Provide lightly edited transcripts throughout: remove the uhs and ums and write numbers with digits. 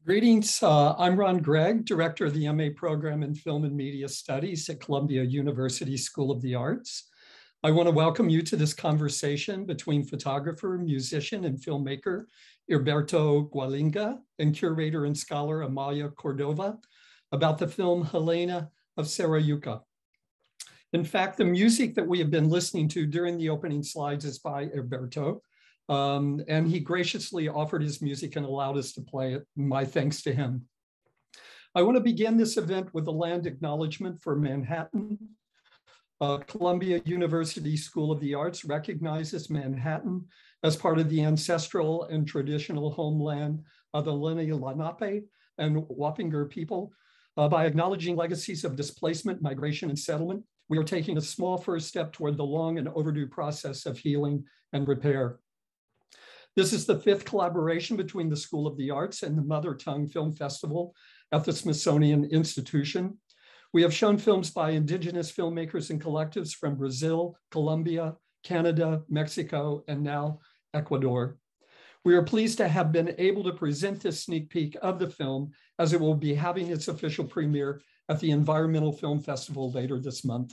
Greetings. I'm Ron Gregg, Director of the MA Program in Film and Media Studies at Columbia University School of the Arts. I want to welcome you to this conversation between photographer, musician, and filmmaker Herberto Gualinga and curator and scholar Amalia Cordova about the film Helena of Sarajuca. In fact, the music that we have been listening to during the opening slides is by Herberto. And he graciously offered his music and allowed us to play it. My thanks to him. I want to begin this event with a land acknowledgement for Manhattan. Columbia University School of the Arts recognizes Manhattan as part of the ancestral and traditional homeland of the Lenni Lenape and Wappinger people. By acknowledging legacies of displacement, migration, and settlement, we are taking a small first step toward the long and overdue process of healing and repair. This is the fifth collaboration between the School of the Arts and the Mother Tongue Film Festival at the Smithsonian Institution. We have shown films by Indigenous filmmakers and collectives from Brazil, Colombia, Canada, Mexico, and now Ecuador. We are pleased to have been able to present this sneak peek of the film as it will be having its official premiere at the Environmental Film Festival later this month.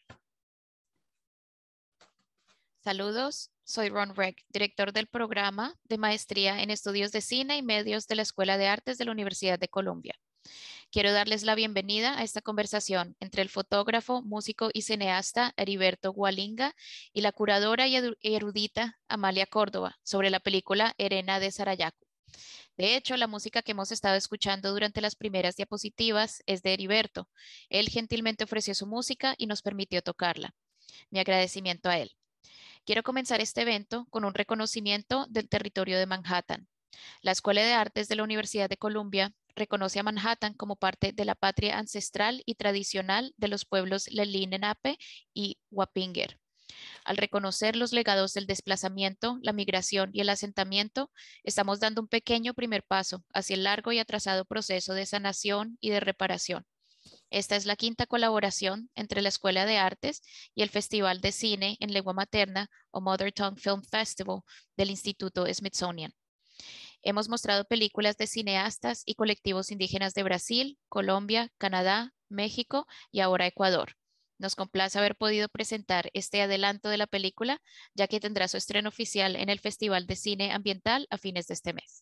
Saludos, soy Ron Gregg, director del programa de Maestría en Estudios de Cine y Medios de la Escuela de Artes de la Universidad de Columbia. Quiero darles la bienvenida a esta conversación entre el fotógrafo, músico y cineasta Herberto Gualinga y la curadora y erudita Amalia Córdoba sobre la película Helena de Sarajuca. De hecho, la música que hemos estado escuchando durante las primeras diapositivas es de Herberto. Él gentilmente ofreció su música y nos permitió tocarla. Mi agradecimiento a él. Quiero comenzar este evento con un reconocimiento del territorio de Manhattan. La Escuela de Artes de la Universidad de Columbia reconoce a Manhattan como parte de la patria ancestral y tradicional de los pueblos Lenni Lenape y Wappinger. Al reconocer los legados del desplazamiento, la migración y el asentamiento, estamos dando un pequeño primer paso hacia el largo y atrasado proceso de sanación y de reparación. Esta es la quinta colaboración entre la Escuela de Artes y el Festival de Cine en Lengua Materna o Mother Tongue Film Festival del Instituto Smithsonian. Hemos mostrado películas de cineastas y colectivos indígenas de Brasil, Colombia, Canadá, México y ahora Ecuador. Nos complace haber podido presentar este adelanto de la película, ya que tendrá su estreno oficial en el Festival de Cine Ambiental a fines de este mes.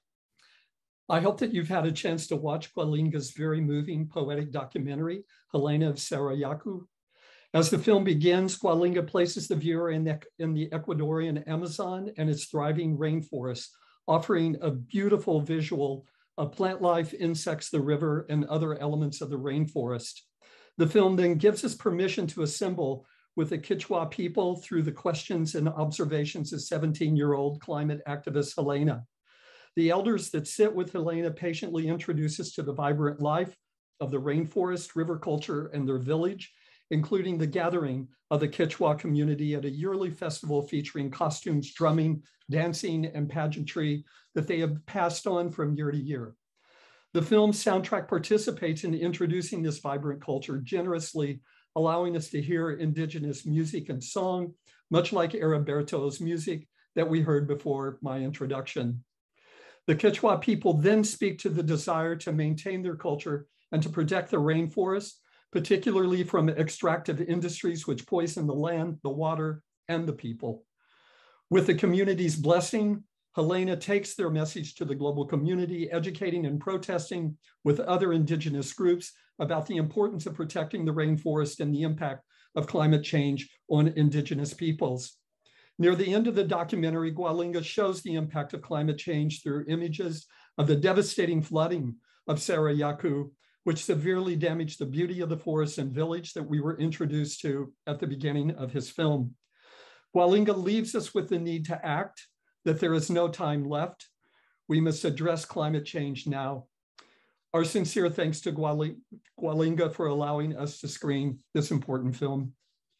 I hope that you've had a chance to watch Gualinga's very moving poetic documentary, Helena of Sarajuca. As the film begins, Gualinga places the viewer in the Ecuadorian Amazon and its thriving rainforest, offering a beautiful visual of plant life, insects, the river, and other elements of the rainforest. The film then gives us permission to assemble with the Quechua people through the questions and observations of 17-year-old climate activist Helena. The elders that sit with Helena patiently introduce us to the vibrant life of the rainforest, river culture, and their village, including the gathering of the Quechua community at a yearly festival featuring costumes, drumming, dancing, and pageantry that they have passed on from year to year. The film's soundtrack participates in introducing this vibrant culture generously, allowing us to hear indigenous music and song, much like Herberto's music that we heard before my introduction. The Quechua people then speak to the desire to maintain their culture and to protect the rainforest, particularly from extractive industries which poison the land, the water, and the people. With the community's blessing, Helena takes their message to the global community, educating and protesting with other indigenous groups about the importance of protecting the rainforest and the impact of climate change on indigenous peoples. Near the end of the documentary, Gualinga shows the impact of climate change through images of the devastating flooding of Sarajuca, which severely damaged the beauty of the forest and village that we were introduced to at the beginning of his film. Gualinga leaves us with the need to act, that there is no time left. We must address climate change now. Our sincere thanks to Gualinga for allowing us to screen this important film.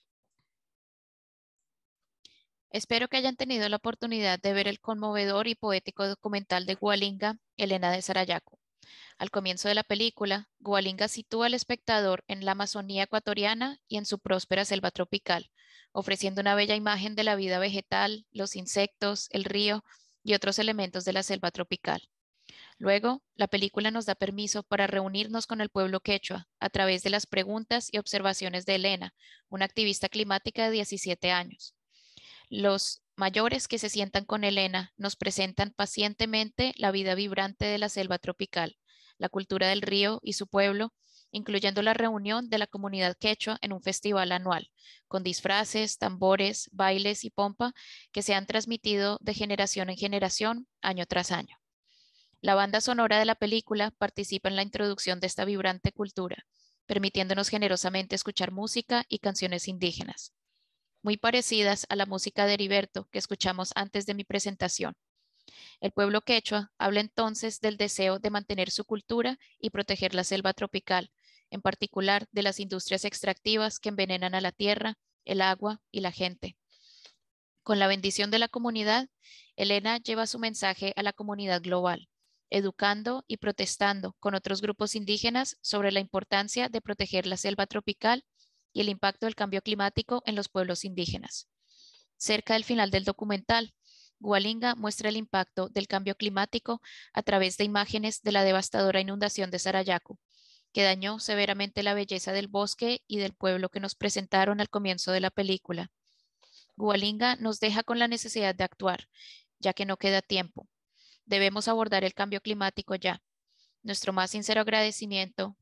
Espero que hayan tenido la oportunidad de ver el conmovedor y poético documental de Gualinga, Helena de Sarajuca. Al comienzo de la película, Gualinga sitúa al espectador en la Amazonía ecuatoriana y en su próspera selva tropical, ofreciendo una bella imagen de la vida vegetal, los insectos, el río y otros elementos de la selva tropical. Luego, la película nos da permiso para reunirnos con el pueblo quechua a través de las preguntas y observaciones de Elena, una activista climática de 17 años. Los mayores que se sientan con Elena nos presentan pacientemente la vida vibrante de la selva tropical, la cultura del río y su pueblo, incluyendo la reunión de la comunidad quechua en un festival anual, con disfraces, tambores, bailes y pompa que se han transmitido de generación en generación, año tras año. La banda sonora de la película participa en la introducción de esta vibrante cultura, permitiéndonos generosamente escuchar música y canciones indígenas, muy parecidas a la música de Heriberto que escuchamos antes de mi presentación. El pueblo quechua habla entonces del deseo de mantener su cultura y proteger la selva tropical, en particular de las industrias extractivas que envenenan a la tierra, el agua y la gente. Con la bendición de la comunidad, Elena lleva su mensaje a la comunidad global, educando y protestando con otros grupos indígenas sobre la importancia de proteger la selva tropical y el impacto del cambio climático en los pueblos indígenas. Cerca del final del documental, Gualinga muestra el impacto del cambio climático a través de imágenes de la devastadora inundación de Sarayaku, que dañó severamente la belleza del bosque y del pueblo que nos presentaron al comienzo de la película. Gualinga nos deja con la necesidad de actuar, ya que no queda tiempo. Debemos abordar el cambio climático ya. Nuestro más sincero agradecimiento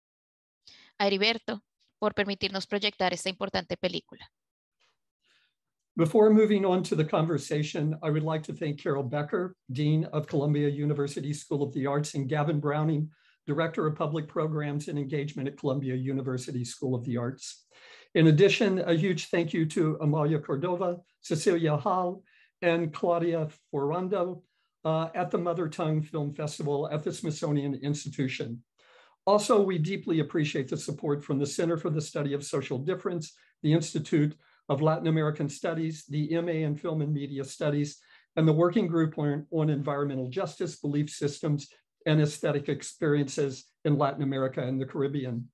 a Heriberto por permitirnos proyectar esta importante película. Before moving on to the conversation, I would like to thank Carol Becker, Dean of Columbia University School of the Arts, and Gavin Browning, Director of Public Programs and Engagement at Columbia University School of the Arts. In addition, a huge thank you to Amalia Cordova, Cecilia Hall, and Claudia Forando at the Mother Tongue Film Festival at the Smithsonian Institution. Also, we deeply appreciate the support from the Center for the Study of Social Difference, the Institute of Latin American Studies, the MA in Film and Media Studies, and the Working Group on Environmental Justice, Belief Systems, and Aesthetic Experiences in Latin America and the Caribbean.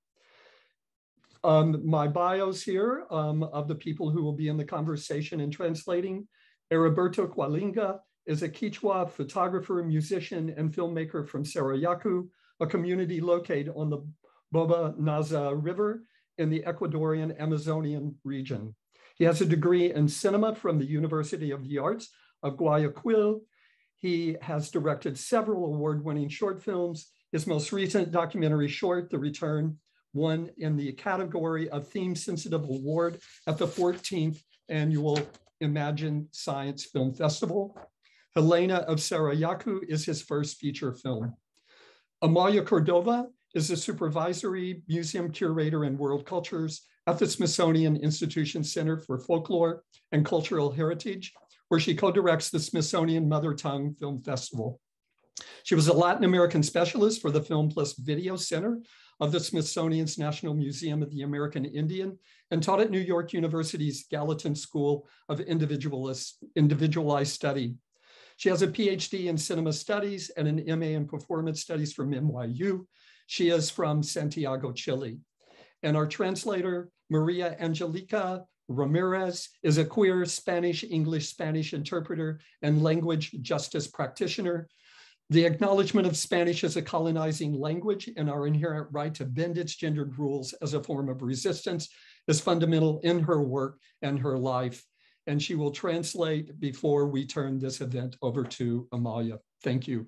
My bios here of the people who will be in the conversation and translating. Heriberto Gualinga is a Quechua photographer, musician, and filmmaker from Sarayaku, a community located on the Boba Naza River in the Ecuadorian Amazonian region. He has a degree in cinema from the University of the Arts of Guayaquil. He has directed several award-winning short films. His most recent documentary short, The Return, won in the category of Theme Sensitive Award at the 14th Annual Imagine Science Film Festival. Helena of Sarayaku is his first feature film. Amalia Cordova is a supervisory museum curator in world cultures at the Smithsonian Institution Center for Folklore and Cultural Heritage, where she co-directs the Smithsonian Mother Tongue Film Festival. She was a Latin American specialist for the Film Plus Video Center of the Smithsonian's National Museum of the American Indian and taught at New York University's Gallatin School of Individualized Study. She has a PhD in cinema studies and an MA in performance studies from NYU. She is from Santiago, Chile. And our translator, Maria Angelica Ramirez, is a queer Spanish-English-Spanish interpreter and language justice practitioner. The acknowledgement of Spanish as a colonizing language and our inherent right to bend its gendered rules as a form of resistance is fundamental in her work and her life. And she will translate before we turn this event over to Amalia. Thank you.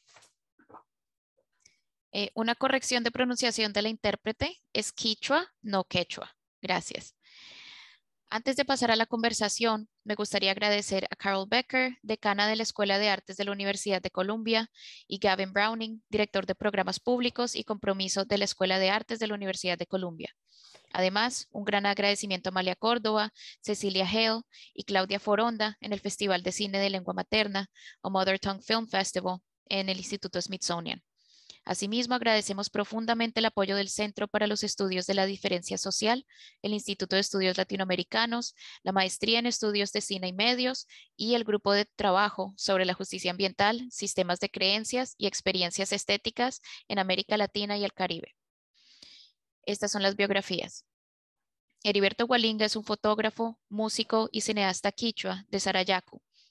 Una corrección de pronunciación de la intérprete es quichua, no quechua. Gracias. Antes de pasar a la conversación, me gustaría agradecer a Carol Becker, decana de la Escuela de Artes de la Universidad de Columbia, y Gavin Browning, director de Programas Públicos y Compromiso de la Escuela de Artes de la Universidad de Columbia. Además, un gran agradecimiento a Amalia Córdoba, Cecilia Hale y Claudia Foronda en el Festival de Cine de Lengua Materna o Mother Tongue Film Festival en el Instituto Smithsonian. Asimismo, agradecemos profundamente el apoyo del Centro para los Estudios de la Diferencia Social, el Instituto de Estudios Latinoamericanos, la Maestría en Estudios de Cine y Medios y el Grupo de Trabajo sobre la Justicia Ambiental, Sistemas de Creencias y Experiencias Estéticas en América Latina y el Caribe. Estas son las biografías. Heriberto Gualinga es un fotógrafo, músico y cineasta quichua de Sarayaku,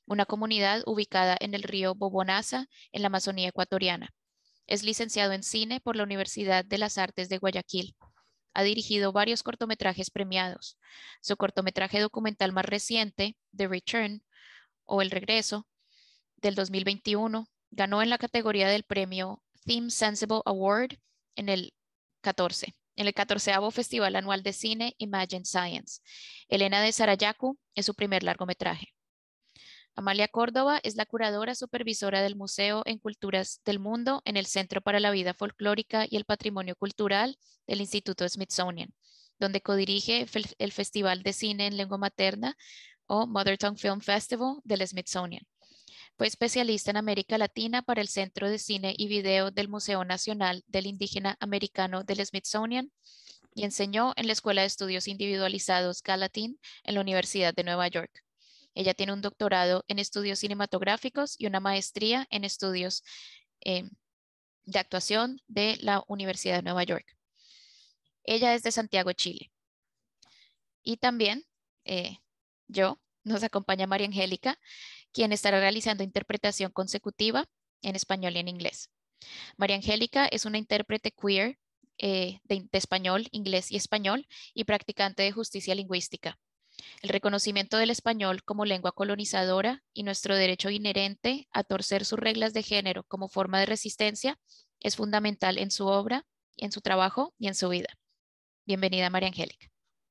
una comunidad ubicada en el río Bobonasa, en la Amazonía ecuatoriana. Es licenciado en cine por la Universidad de las Artes de Guayaquil. Ha dirigido varios cortometrajes premiados. Su cortometraje documental más reciente, The Return, o El Regreso, del 2021, ganó en la categoría del premio Theme Sensible Award en el 14º Festival Anual de Cine Imagine Science. Elena de Sarayaku es su primer largometraje. Amalia Córdoba es la curadora supervisora del Museo en Culturas del Mundo en el Centro para la Vida Folclórica y el Patrimonio Cultural del Instituto Smithsonian, donde codirige el Festival de Cine en Lengua Materna o Mother Tongue Film Festival del Smithsonian. Fue especialista en América Latina para el Centro de Cine y Video del Museo Nacional del Indígena Americano del Smithsonian y enseñó en la Escuela de Estudios Individualizados Gallatin en la Universidad de Nueva York. Ella tiene un doctorado en estudios cinematográficos y una maestría en estudios de actuación de la Universidad de Nueva York. Ella es de Santiago, Chile. Y también nos acompaña María Angélica, quien estará realizando interpretación consecutiva en español y en inglés. María Angélica es una intérprete queer de español, inglés y español y practicante de justicia lingüística. El reconocimiento del español como lengua colonizadora y nuestro derecho inherente a torcer sus reglas de género como forma de resistencia es fundamental en su obra, en su trabajo y en su vida. Bienvenida, María Angélica.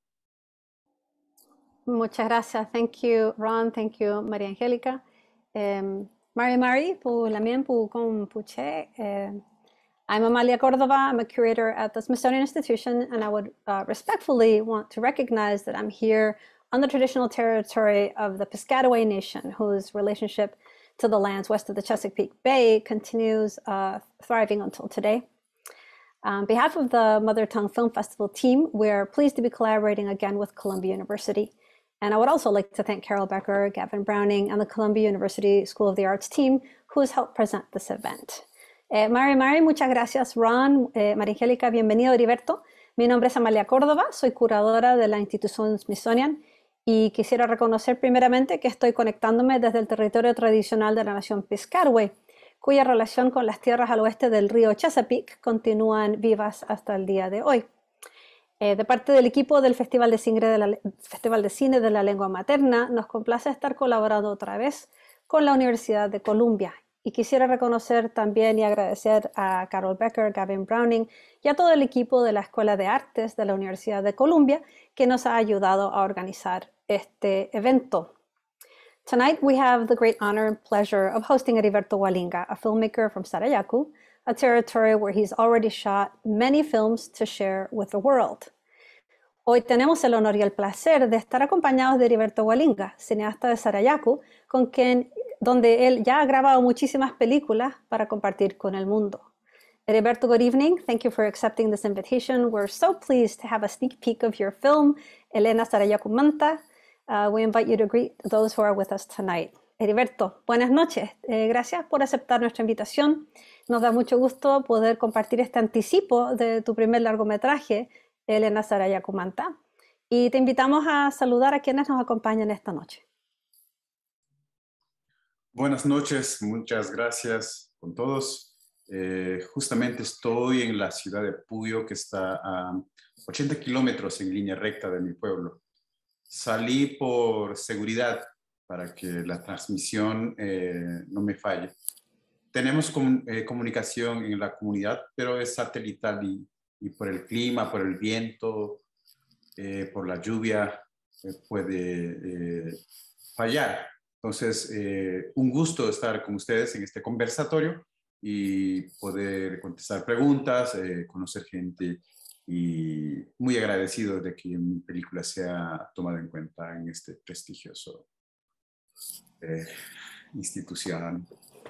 Muchas gracias. Thank you, Ron. Thank you, María Angélica. Mari, pour la mienne, pour con puche. I'm Amalia Cordova. I'm a curator at the Smithsonian Institution, and I would respectfully want to recognize that I'm here on the traditional territory of the Piscataway Nation, whose relationship to the lands west of the Chesapeake Bay continues thriving until today. On behalf of the Mother Tongue Film Festival team, we're pleased to be collaborating again with Columbia University. And I would also like to thank Carol Becker, Gavin Browning, and the Columbia University School of the Arts team, who has helped present this event. Mari, muchas gracias, Ron. María Angélica, bienvenido, Heriberto. Mi nombre es Amalia Córdoba, soy curadora de la institución Smithsonian y quisiera reconocer primeramente que estoy conectándome desde el territorio tradicional de la nación Piscataway, cuya relación con las tierras al oeste del río Chesapeake continúan vivas hasta el día de hoy. De parte del equipo del Festival de Cine de la Lengua Materna, nos complace estar colaborando otra vez con la Universidad de Columbia. Y quisiera reconocer también y agradecer a Carol Becker, Gavin Browning y a todo el equipo de la Escuela de Artes de la Universidad de Columbia que nos ha ayudado a organizar este evento. Tonight we have the great honor and pleasure of hosting Heriberto Wallinga, a filmmaker from Sarayaku, a territory where he's already shot many films to share with the world. Hoy tenemos el honor y el placer de estar acompañados de Heriberto Wallinga, cineasta de Sarayaku, donde él ya ha grabado muchísimas películas para compartir con el mundo. Heriberto, good evening. Thank you for accepting this invitation. We're so pleased to have a sneak peek of your film, Elena Sarayaku Manta. We invite you to greet those who are with us tonight. Heriberto, buenas noches. Gracias por aceptar nuestra invitación. Nos da mucho gusto poder compartir este anticipo de tu primer largometraje, Elena Sarayaku Manta. Y te invitamos a saludar a quienes nos acompañan esta noche. Buenas noches, muchas gracias con todos. Justamente estoy en la ciudad de Puyo, que está a 80 kilómetros en línea recta de mi pueblo. Salí por seguridad para que la transmisión no me falle. Tenemos comunicación en la comunidad, pero es satelital y por el clima, por el viento, por la lluvia, puede fallar. Entonces, un gusto estar con ustedes en este conversatorio y poder contestar preguntas, conocer gente y muy agradecido de que mi película sea tomada en cuenta en este prestigioso institución.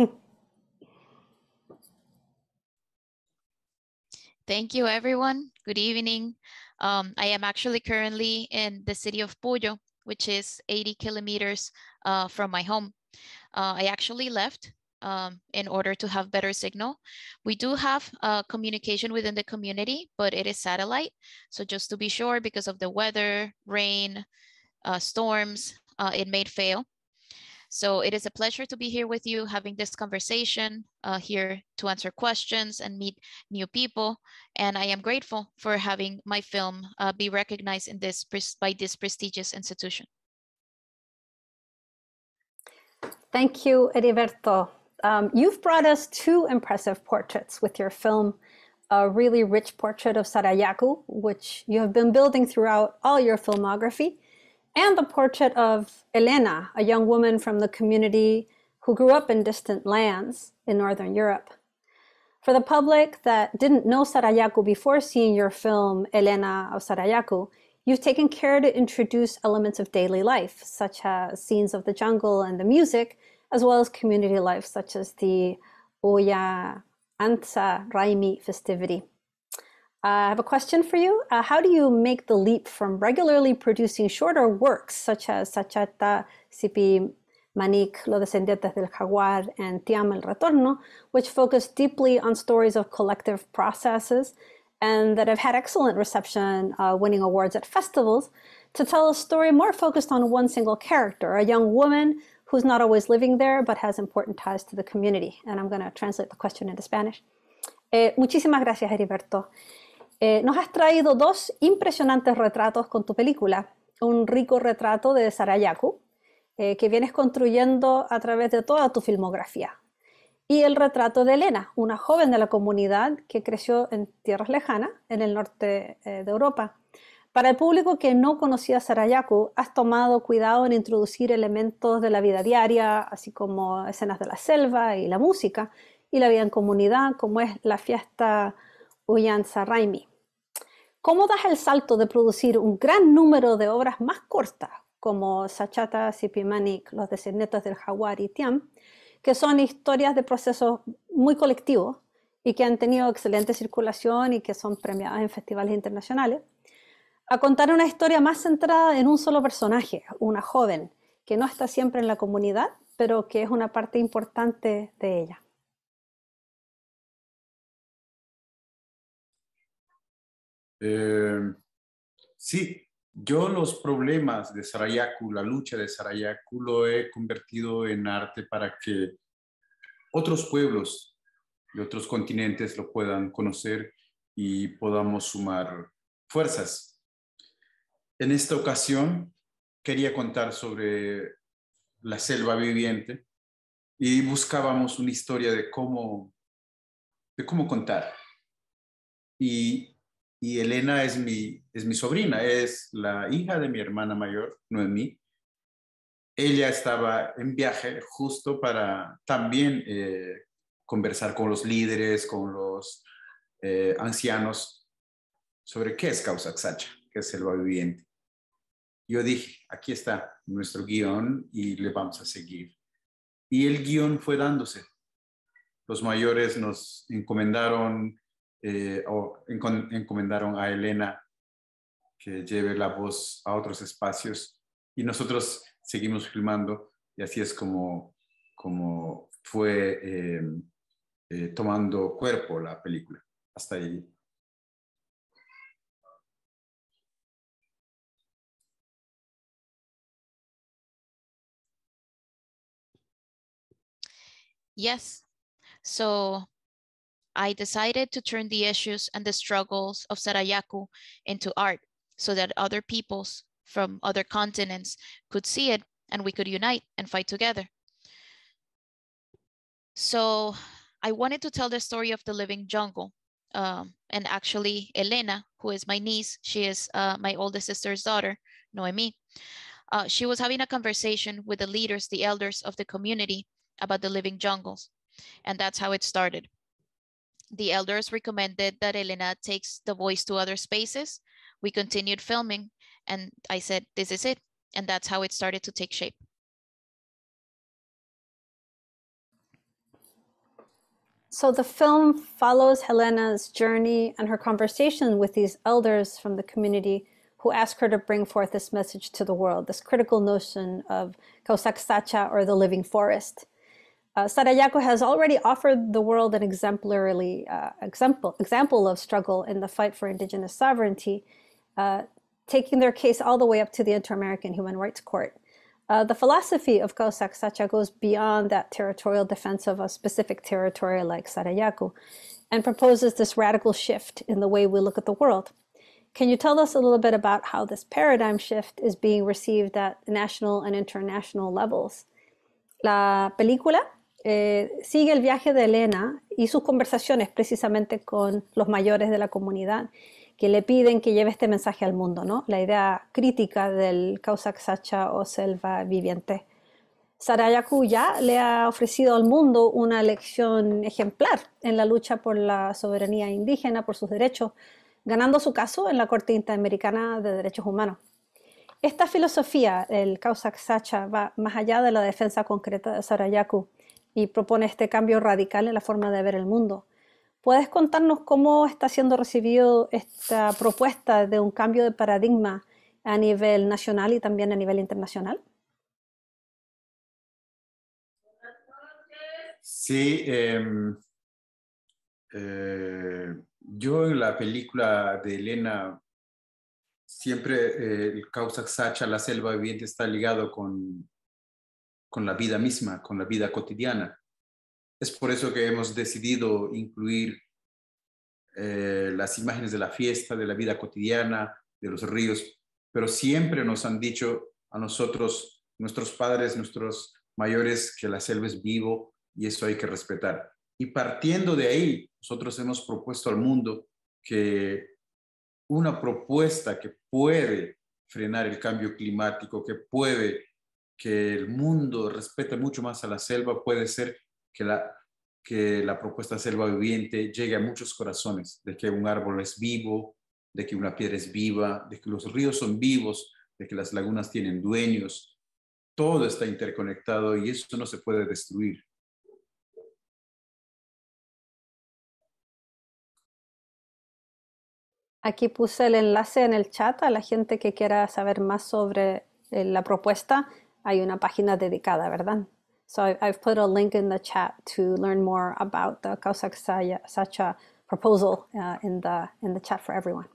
Thank you, everyone. Good evening. I am actually currently in the city of Puyo, which is 80 kilometers from my home. I actually left in order to have better signal. We do have communication within the community, but it is satellite. So just to be sure, because of the weather, rain, storms, it may fail. So it is a pleasure to be here with you, having this conversation, here to answer questions and meet new people. And I am grateful for having my film be recognized in by this prestigious institution. Thank you, Heriberto. You've brought us two impressive portraits with your film, a really rich portrait of Sarayaku, which you have been building throughout all your filmography, and the portrait of Elena, a young woman from the community who grew up in distant lands in Northern Europe. For the public that didn't know Sarayaku before seeing your film, Elena of Sarayaku, you've taken care to introduce elements of daily life, such as scenes of the jungle and the music, as well as community life, such as the Oya Antsa Raimi festivity. I have a question for you. How do you make the leap from regularly producing shorter works, such as Sachata, Sipi Manik, Los Descendientes del Jaguar, and Tiam el Retorno, which focus deeply on stories of collective processes and that have had excellent reception, winning awards at festivals, to tell a story more focused on one single character, a young woman who's not always living there, but has important ties to the community? And I'm going to translate the question into Spanish. Muchísimas gracias, Heriberto. Nos has traído dos impresionantes retratos con tu película. Un rico retrato de Sarayaku, que vienes construyendo a través de toda tu filmografía. Y el retrato de Elena, una joven de la comunidad que creció en tierras lejanas, en el norte de Europa. Para el público que no conocía a Sarayaku, has tomado cuidado en introducir elementos de la vida diaria, así como escenas de la selva y la música, y la vida en comunidad, como es la fiesta Uyanza Raimi. ¿Cómo das el salto de producir un gran número de obras más cortas, como Sachata, Sipimanik, Los Descendientes del Jaguar y Tiam, que son historias de procesos muy colectivos y que han tenido excelente circulación y que son premiadas en festivales internacionales, a contar una historia más centrada en un solo personaje, una joven que no está siempre en la comunidad, pero que es una parte importante de ella? Sí, yo los problemas de Sarayaku, la lucha de Sarayaku, lo he convertido en arte para que otros pueblos de otros continentes lo puedan conocer y podamos sumar fuerzas. En esta ocasión quería contar sobre la selva viviente y buscábamos una historia de cómo contar. Y Elena es mi sobrina, es la hija de mi hermana mayor, Noemí. Ella estaba en viaje justo para también conversar con los líderes, con los ancianos, sobre qué es Causa Xacha, qué es selva viviente. Yo dije, aquí está nuestro guión y le vamos a seguir. Y el guión fue dándose. Los mayores nos encomendaron encomendaron a Elena que lleve la voz a otros espacios y nosotros seguimos filmando y así es como fue tomando cuerpo la película. Hasta ahí. Yes. So I decided to turn the issues and the struggles of Sarayaku into art so that other peoples from other continents could see it and we could unite and fight together. So I wanted to tell the story of the living jungle. And actually, Elena, who is my niece, she is my oldest sister's daughter, Noemi. She was having a conversation with the leaders, the elders of the community about the living jungles. And that's how it started. The elders recommended that Elena takes the voice to other spaces. We continued filming and I said, this is it. And that's how it started to take shape. So the film follows Helena's journey and her conversation with these elders from the community who ask her to bring forth this message to the world, this critical notion of Causa Xacha, or the living forest. Sarayaku has already offered the world an exemplary example of struggle in the fight for indigenous sovereignty, taking their case all the way up to the Inter-American Human Rights Court. The philosophy of Causac Sacha goes beyond that territorial defense of a specific territory like Sarayaku and proposes this radical shift in the way we look at the world. Can you tell us a little bit about how this paradigm shift is being received at national and international levels? La película sigue el viaje de Elena y sus conversaciones precisamente con los mayores de la comunidad que le piden que lleve este mensaje al mundo, ¿no? La idea crítica del Causac Sacha o selva viviente. Sarayaku ya le ha ofrecido al mundo una lección ejemplar en la lucha por la soberanía indígena, por sus derechos, ganando su caso en la Corte Interamericana de Derechos Humanos. Esta filosofía, el Causac Sacha, va más allá de la defensa concreta de Sarayaku y propone este cambio radical en la forma de ver el mundo. ¿Puedes contarnos cómo está siendo recibido esta propuesta de un cambio de paradigma a nivel nacional y también a nivel internacional? Sí, yo en la película de Elena siempre el Causac Sacha, la selva viviente, está ligado con la vida misma, con la vida cotidiana. Es por eso que hemos decidido incluir las imágenes de la fiesta, de la vida cotidiana, de los ríos, pero siempre nos han dicho a nosotros, nuestros padres, nuestros mayores, que la selva es vivo y eso hay que respetar. Y partiendo de ahí, nosotros hemos propuesto al mundo que una propuesta que puede frenar el cambio climático, que el mundo respete mucho más a la selva, puede ser que la propuesta selva viviente llegue a muchos corazones, de que un árbol es vivo, de que una piedra es viva, de que los ríos son vivos, de que las lagunas tienen dueños. Todo está interconectado y eso no se puede destruir. Aquí puse el enlace en el chat a la gente que quiera saber más sobre la propuesta. Hay una página dedicada, ¿verdad? So I've put a link in the chat to learn more about the Causac Sacha proposal in the chat for everyone.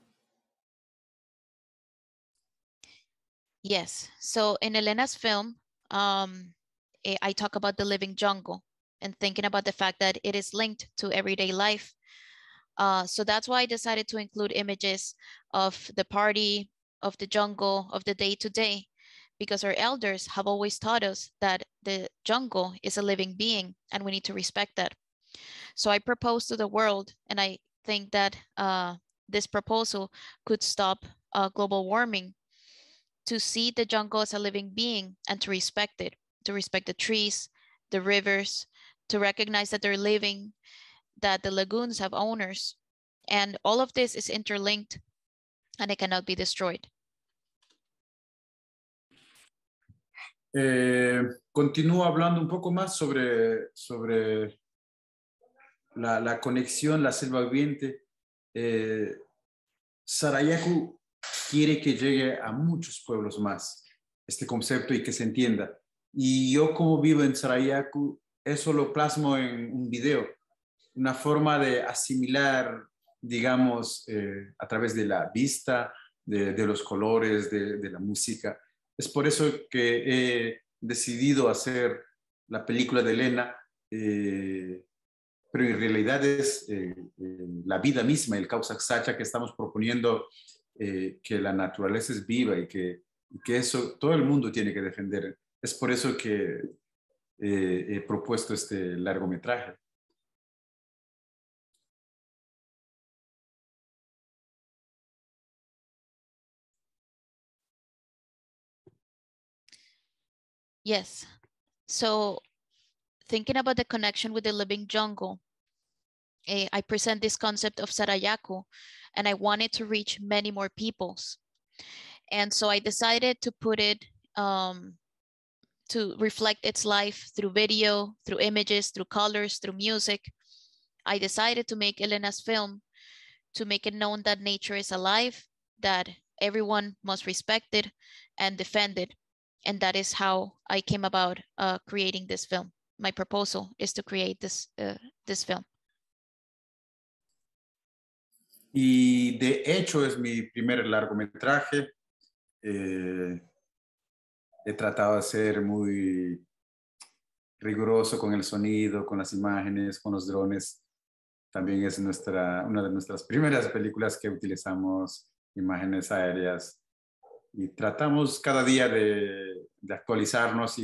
Yes, so in Elena's film, I talk about the living jungle and thinking about the fact that it is linked to everyday life. So that's why I decided to include images of the party, of the jungle, of the day-to-day, because our elders have always taught us that the jungle is a living being and we need to respect that. So I propose to the world, and I think that this proposal could stop global warming, to see the jungle as a living being and to respect it, to respect the trees, the rivers, to recognize that they're living, that the lagoons have owners, and all of this is interlinked and it cannot be destroyed. Continúo hablando un poco más sobre la conexión, la selva viviente. Sarayaku quiere que llegue a muchos pueblos más este concepto y que se entienda. Y yo, como vivo en Sarayaku, eso lo plasmo en un video, una forma de asimilar, digamos, a través de la vista, de los colores, de la música. Es por eso que he decidido hacer la película de Elena, pero en realidad es la vida misma, el Causac Sacha, que estamos proponiendo, que la naturaleza es viva y que eso todo el mundo tiene que defender. Es por eso que he propuesto este largometraje. Yes, so thinking about the connection with the living jungle, I present this concept of Sarayaku, and I wanted to reach many more peoples. And so I decided to put it, to reflect its life through video, through images, through colors, through music. I decided to make Elena's film to make it known that nature is alive, that everyone must respect it and defend it. And that is how I came about creating this film. My proposal is to create this film. Y de hecho es mi primer largometraje. he tratado de ser muy riguroso con el sonido, con las imágenes, con los drones. También es una de nuestras primeras películas que utilizamos imágenes aéreas y tratamos cada día de actualizarnos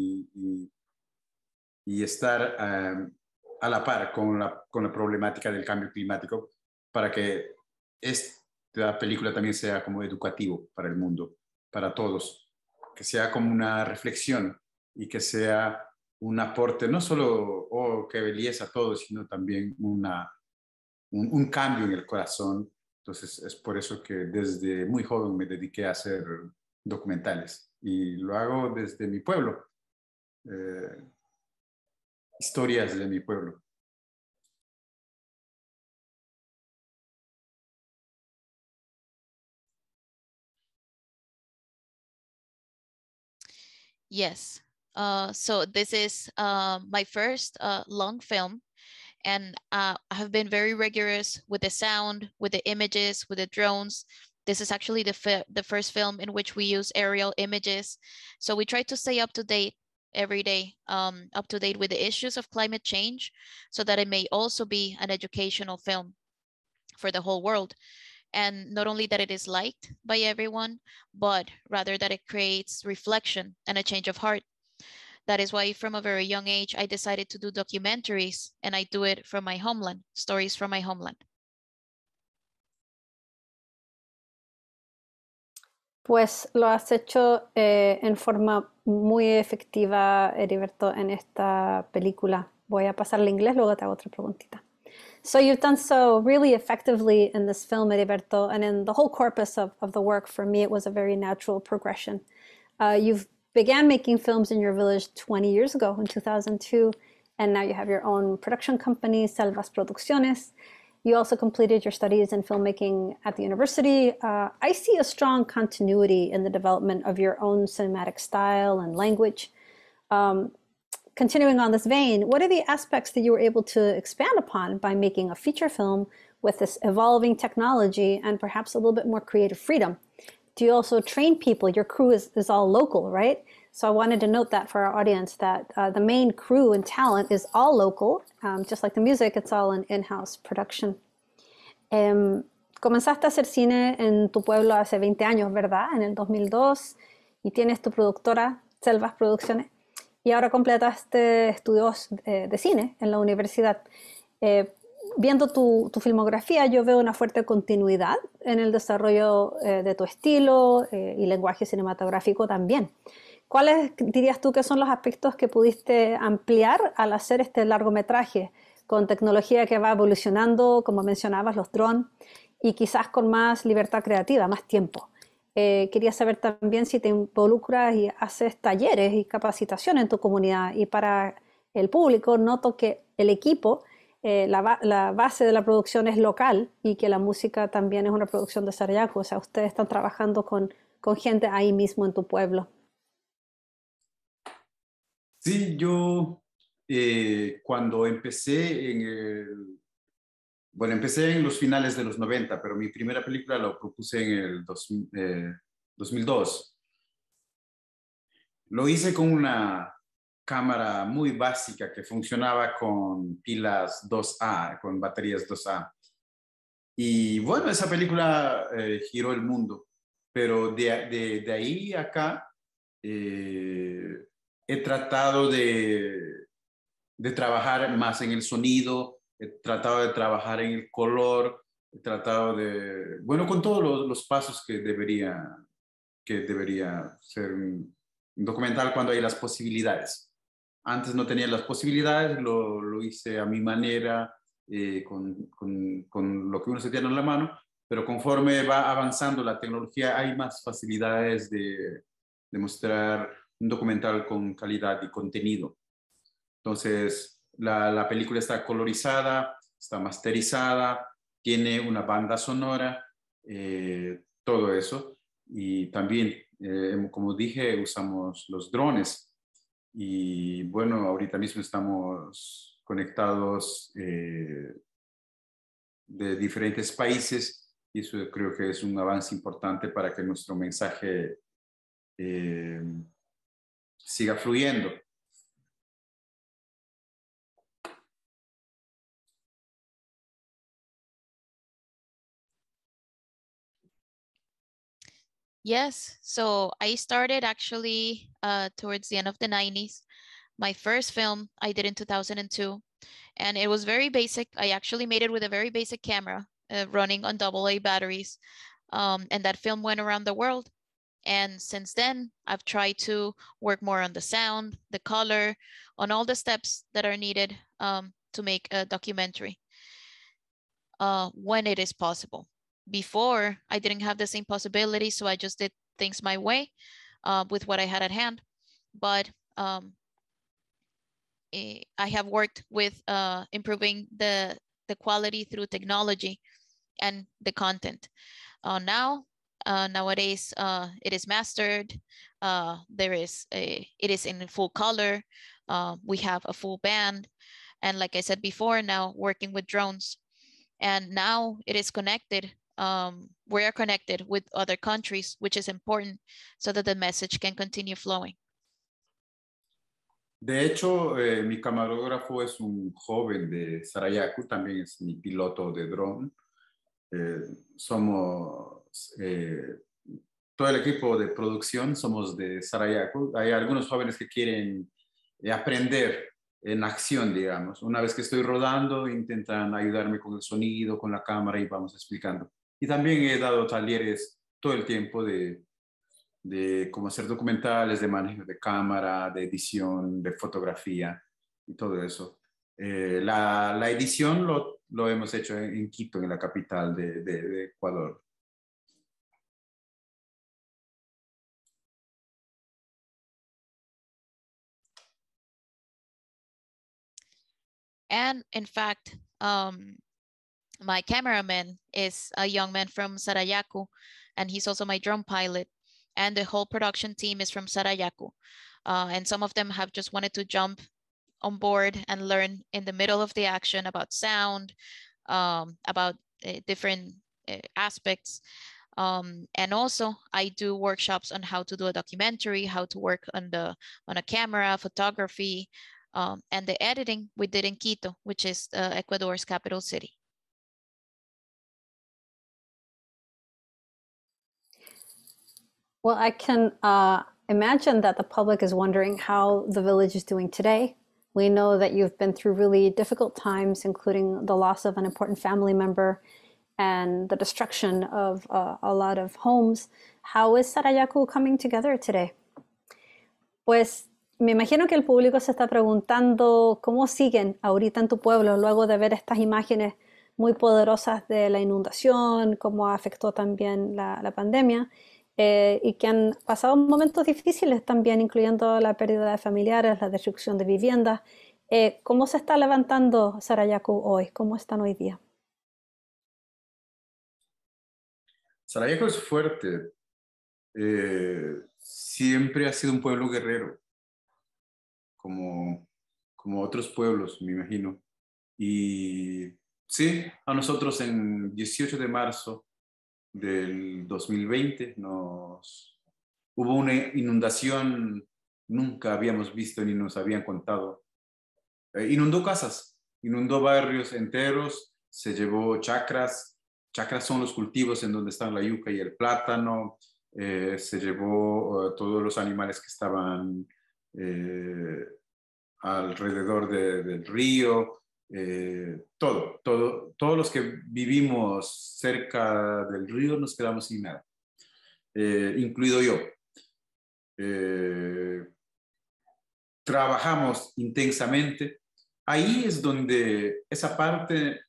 y estar a la par con la problemática del cambio climático para que esta película también sea como educativo para el mundo, para todos, que sea como una reflexión y que sea un aporte, no solo, oh, qué belleza todo, sino también un cambio en el corazón. Entonces es por eso que desde muy joven me dediqué a hacer documentales y lo hago desde mi pueblo, historias de mi pueblo. Yes. So this is my first long film, and I have been very rigorous with the sound, with the images, with the drones. This is actually the first film in which we use aerial images. So we try to stay up to date every day, up to date with the issues of climate change, so that it may also be an educational film for the whole world. And not only that it is liked by everyone, but rather that it creates reflection and a change of heart. That is why from a very young age, I decided to do documentaries, and I do it from my homeland, stories from my homeland. Pues lo has hecho en forma muy efectiva, Heriberto, en esta película. Voy a pasar al inglés, luego te hago otra preguntita. So you've done so really effectively in this film, Heriberto, and in the whole corpus of the work. For me, it was a very natural progression. You've began making films in your village 20 years ago, in 2002, and now you have your own production company, Selvas Producciones. You also completed your studies in filmmaking at the university. I see a strong continuity in the development of your own cinematic style and language. Continuing on this vein, what are the aspects that you were able to expand upon by making a feature film with this evolving technology and perhaps a little bit more creative freedom? Do you also train people? Your crew is all local, right? So I wanted to note that for our audience, that the main crew and talent is all local. Just like the music, it's all an in-house production. Comenzaste a hacer cine en tu pueblo hace 20 años, ¿verdad? En el 2002, y tienes tu productora, Selvas Producciones, y ahora completaste estudios de cine en la universidad. Viendo tu filmografía, yo veo una fuerte continuidad en el desarrollo de tu estilo y lenguaje cinematográfico también. ¿Cuáles dirías tú que son los aspectos que pudiste ampliar al hacer este largometraje con tecnología que va evolucionando, como mencionabas, los drones, y quizás con más libertad creativa, más tiempo? Quería saber también si te involucras y haces talleres y capacitación en tu comunidad. Y para el público, noto que el equipo, la base de la producción es local y que la música también es una producción de Sarayaku. O sea, ustedes están trabajando con gente ahí mismo en tu pueblo. Sí, yo cuando empecé empecé en los finales de los 90, pero mi primera película la propuse en el 2002. Lo hice con una cámara muy básica que funcionaba con pilas 2A, con baterías 2A. Y bueno, esa película giró el mundo, pero de ahí a acá he tratado de trabajar más en el sonido, he tratado de trabajar en el color, he tratado de, bueno, con todos los pasos que debería ser un documental cuando hay las posibilidades. Antes no tenía las posibilidades, lo hice a mi manera, con lo que uno se tiene en la mano, pero conforme va avanzando la tecnología hay más facilidades de mostrar un documental con calidad y contenido. Entonces, la película está colorizada, está masterizada, tiene una banda sonora, todo eso. Y también, como dije, usamos los drones. Y bueno, ahorita mismo estamos conectados de diferentes países y eso creo que es un avance importante para que nuestro mensaje siga fluyendo. Yes, so I started actually towards the end of the 90s. My first film I did in 2002, and it was very basic. I actually made it with a very basic camera running on AA batteries, and that film went around the world. And since then, I've tried to work more on the sound, the color, on all the steps that are needed to make a documentary when it is possible. Before, I didn't have the same possibility, so I just did things my way with what I had at hand. But I have worked with improving the quality through technology and the content. Nowadays, it is mastered. It is in full color. We have a full band. And like I said before, now working with drones. And now it is connected. We are connected with other countries, which is important so that the message can continue flowing. De hecho, mi camarógrafo es un joven de Sarayaku, también es mi piloto de dron. Somos, todo el equipo de producción somos de Sarayaku. Hay algunos jóvenes que quieren aprender en acción, digamos. Una vez que estoy rodando, intentan ayudarme con el sonido, con la cámara y vamos explicando. Y también he dado talleres todo el tiempo de cómo hacer documentales, de manejo de cámara, de edición, de fotografía y todo eso. La edición lo hemos hecho en Quito, en la capital de Ecuador. And in fact, my cameraman is a young man from Sarayaku, and he's also my drone pilot. And the whole production team is from Sarayaku. And some of them have just wanted to jump on board and learn in the middle of the action about sound, about different aspects. And also I do workshops on how to do a documentary, how to work on a camera, photography, and the editing we did in Quito, which is Ecuador's capital city. Well, I can imagine that the public is wondering how the village is doing today. We know that you've been through really difficult times, including the loss of an important family member and the destruction of a lot of homes. How is Sarayaku coming together today? Pues me imagino que el público se está preguntando cómo siguen ahorita en tu pueblo luego de ver estas imágenes muy poderosas de la inundación, cómo afectó también la pandemia. Y que han pasado momentos difíciles también, incluyendo la pérdida de familiares, la destrucción de viviendas. ¿Cómo se está levantando Sarayaku hoy? ¿Cómo están hoy día? Sarayaku es fuerte. Siempre ha sido un pueblo guerrero, como otros pueblos, me imagino. Y sí, a nosotros en 18 de marzo del 2020 hubo una inundación nunca habíamos visto ni nos habían contado. Inundó casas, inundó barrios enteros, se llevó chacras. Chacras son los cultivos en donde están la yuca y el plátano. Se llevó todos los animales que estaban alrededor del río. Todos los que vivimos cerca del río nos quedamos sin nada, incluido yo. Trabajamos intensamente. Ahí es donde esa parte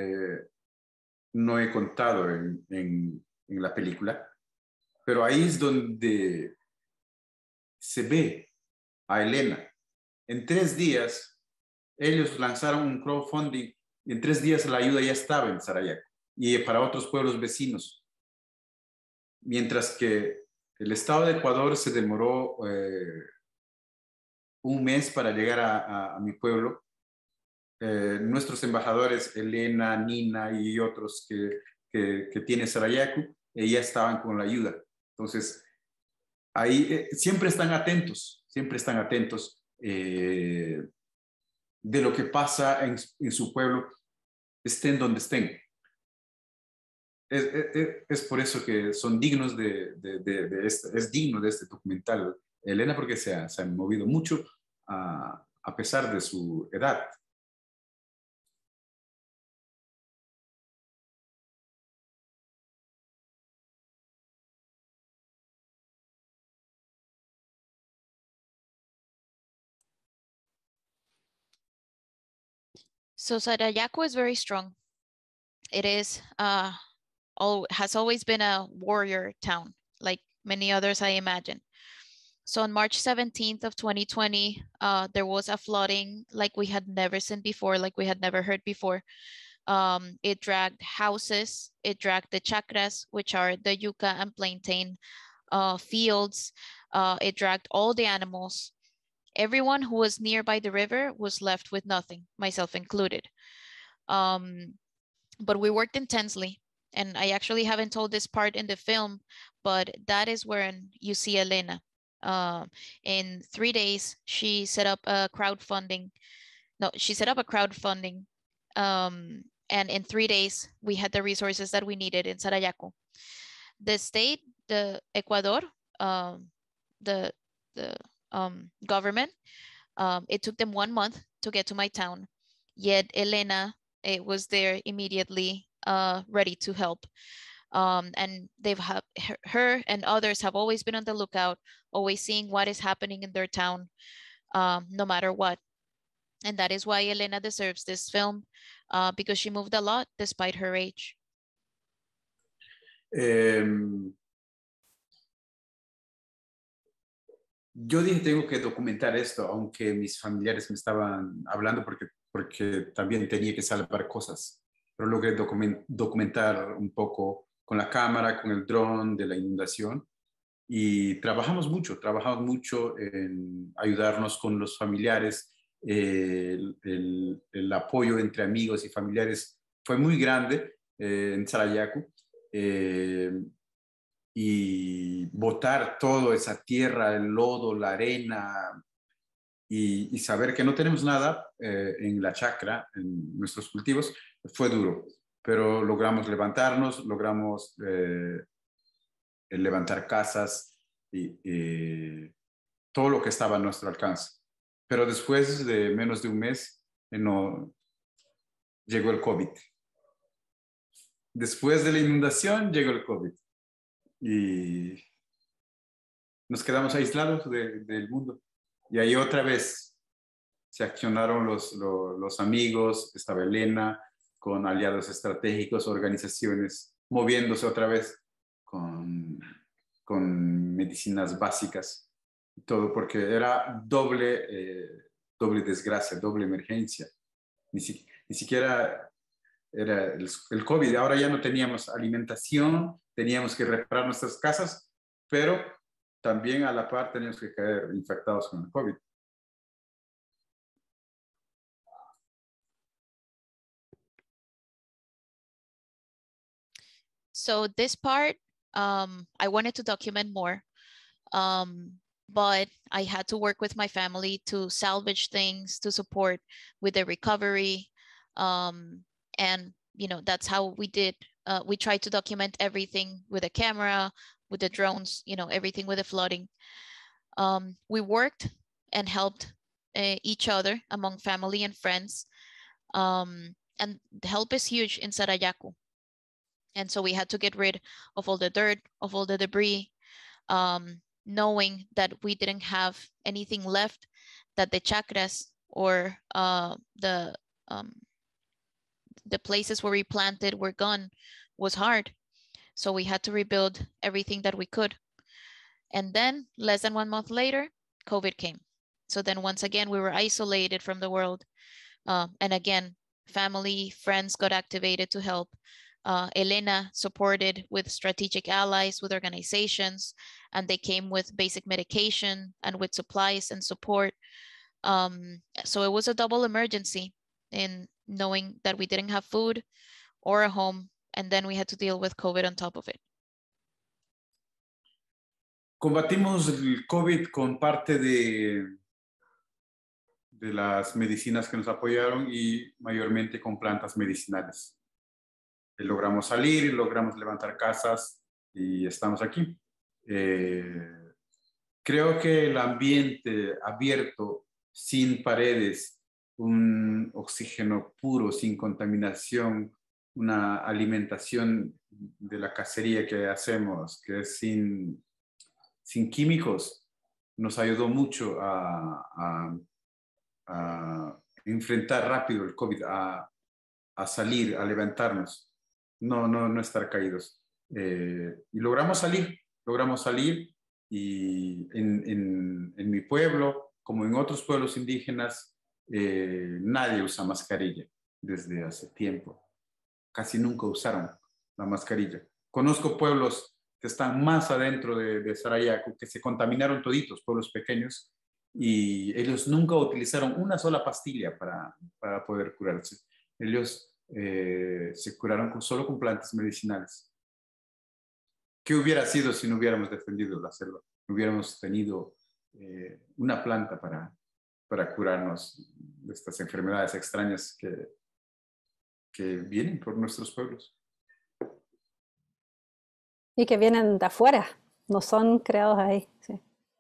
no he contado en la película, pero ahí es donde se ve a Elena. En 3 días ellos lanzaron un crowdfunding y en 3 días la ayuda ya estaba en Sarayaku y para otros pueblos vecinos. Mientras que el Estado de Ecuador se demoró 1 mes para llegar a mi pueblo. Nuestros embajadores, Elena, Nina y otros que tiene Sarayaku, ya estaban con la ayuda. Entonces, ahí siempre están atentos siempre están atentos de lo que pasa en su pueblo, estén donde estén. Es por eso que son dignos es digno de este documental, Elena, porque se ha movido mucho a pesar de su edad. So Sarayaku is very strong. It is has always been a warrior town, like many others, I imagine. So on March 17th of 2020, there was a flooding like we had never seen before, like we had never heard before. It dragged houses, it dragged the chacras, which are the yuca and plantain fields. It dragged all the animals. Everyone who was nearby the river was left with nothing, myself included. But we worked intensely. And I actually haven't told this part in the film, but that is when you see Elena. In 3 days, she set up a crowdfunding. No, she set up a crowdfunding. And in 3 days, we had the resources that we needed in Sarayaku. The state, the Ecuador, the government, it took them 1 month to get to my town. Yet Elena was there immediately, ready to help. And her and others have always been on the lookout, always seeing what is happening in their town, no matter what. And that is why Elena deserves this film, because she moved a lot despite her age. Yo dije, tengo que documentar esto, aunque mis familiares me estaban hablando porque también tenía que salvar cosas. Pero logré documentar un poco con la cámara, con el dron de la inundación. Y trabajamos mucho en ayudarnos con los familiares. El apoyo entre amigos y familiares fue muy grande en Sarayaku. Y botar toda esa tierra, el lodo, la arena, y saber que no tenemos nada en la chacra, en nuestros cultivos, fue duro. Pero logramos levantarnos, logramos levantar casas y todo lo que estaba a nuestro alcance. Pero después de menos de un mes, llegó el COVID. Después de la inundación, llegó el COVID. Y nos quedamos aislados del mundo. Y ahí otra vez se accionaron los amigos, estaba Elena, con aliados estratégicos, organizaciones, moviéndose otra vez con medicinas básicas. Todo porque era doble desgracia, doble emergencia. Ni siquiera era el COVID. Ahora ya no teníamos alimentación, teníamos que reparar nuestras casas, pero también a la par teníamos que caer infectados con el COVID. So this part, I wanted to document more, but I had to work with my family to salvage things, to support with the recovery. And, you know, that's how we did. We tried to document everything with a camera, with the drones, you know, everything with the flooding. We worked and helped each other among family and friends. And the help is huge in Sarayaku. And so we had to get rid of all the dirt, of all the debris, knowing that we didn't have anything left, that the chacras or the places where we planted were gone, was hard. So we had to rebuild everything that we could. And then less than 1 month later, COVID came. So then once again, we were isolated from the world. And again, family, friends got activated to help. Elena supported with strategic allies, with organizations, and they came with basic medication and with supplies and support. So it was a double emergency in knowing that we didn't have food or a home, and then we had to deal with COVID on top of it. Combatimos el COVID con parte de las medicinas que nos apoyaron y mayormente con plantas medicinales. Logramos salir, logramos levantar casas y estamos aquí. Creo que el ambiente abierto, sin paredes, un oxígeno puro, sin contaminación, una alimentación de la cacería que hacemos, que es sin químicos, nos ayudó mucho a enfrentar rápido el COVID, a salir, a levantarnos, no estar caídos. Y logramos salir y en mi pueblo, como en otros pueblos indígenas, nadie usa mascarilla desde hace tiempo. Casi nunca usaron la mascarilla. Conozco pueblos que están más adentro de Sarayaku, que se contaminaron toditos, pueblos pequeños, y ellos nunca utilizaron una sola pastilla para poder curarse. Ellos se curaron solo con plantas medicinales. ¿Qué hubiera sido si no hubiéramos defendido la selva? No hubiéramos tenido una planta para curarnos de estas enfermedades extrañas que vienen por nuestros pueblos. Y que vienen de afuera, no son creados ahí. Sí.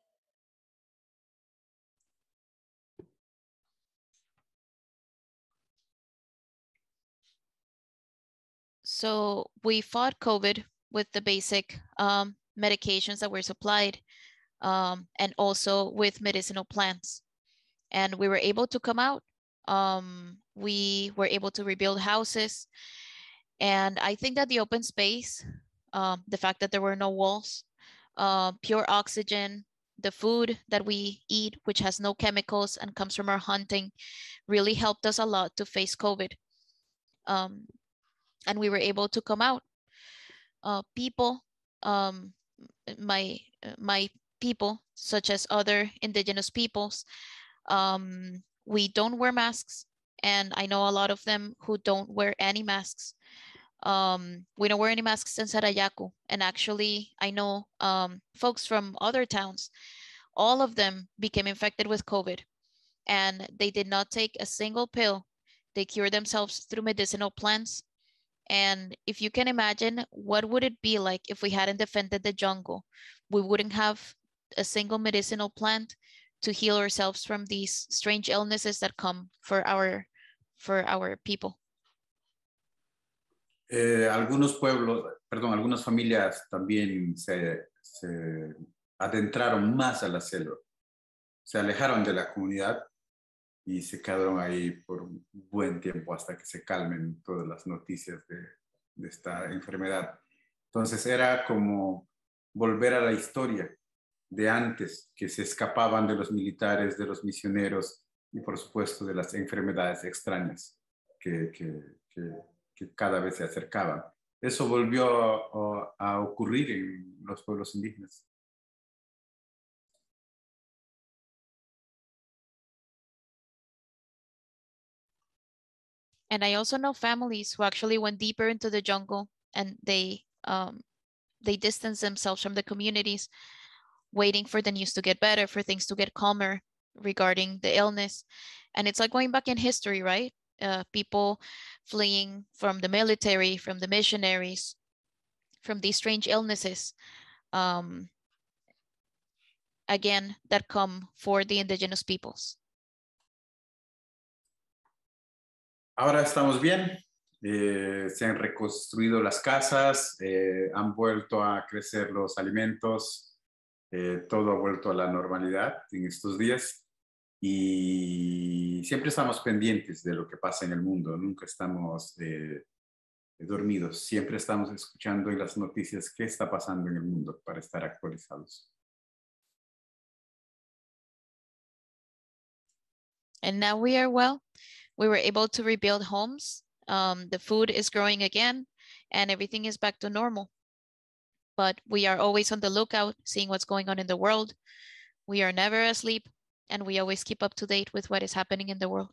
So we fought COVID with the basic medications that were supplied and also with medicinal plants. And we were able to come out. We were able to rebuild houses. And I think that the open space, the fact that there were no walls, pure oxygen, the food that we eat, which has no chemicals and comes from our hunting, really helped us a lot to face COVID. And we were able to come out. People, my people, such as other indigenous peoples, we don't wear masks. And I know a lot of them who don't wear any masks. We don't wear any masks in Sarayaku. And actually, I know folks from other towns, all of them became infected with COVID. And they did not take a single pill. They cured themselves through medicinal plants. And if you can imagine, what would it be like if we hadn't defended the jungle? We wouldn't have a single medicinal plant to heal ourselves from these strange illnesses that come for our people. Algunos algunas familias también se adentraron más a la selva, se alejaron de la comunidad y se quedaron ahí por un buen tiempo hasta que se calmen todas las noticias de esta enfermedad. Entonces era como volver a la historia de antes, que se escapaban de los militares, de los misioneros y por supuesto de las enfermedades extrañas que cada vez se acercaban. Eso volvió a ocurrir en los pueblos indígenas. And I also know families who actually went deeper into the jungle and they distanced themselves from the communities, waiting for the news to get better, for things to get calmer regarding the illness. And it's like going back in history, right? People fleeing from the military, from the missionaries, from these strange illnesses, again, that come for the indigenous peoples. Ahora estamos bien, se han reconstruido las casas, han vuelto a crecer los alimentos, todo ha vuelto a la normalidad en estos días y siempre estamos pendientes de lo que pasa en el mundo, nunca estamos dormidos, siempre estamos escuchando en las noticias qué está pasando en el mundo para estar actualizados. And now we are well. We were able to rebuild homes. The food is growing again and everything is back to normal. But we are always on the lookout, seeing what's going on in the world. We are never asleep and we always keep up to date with what is happening in the world.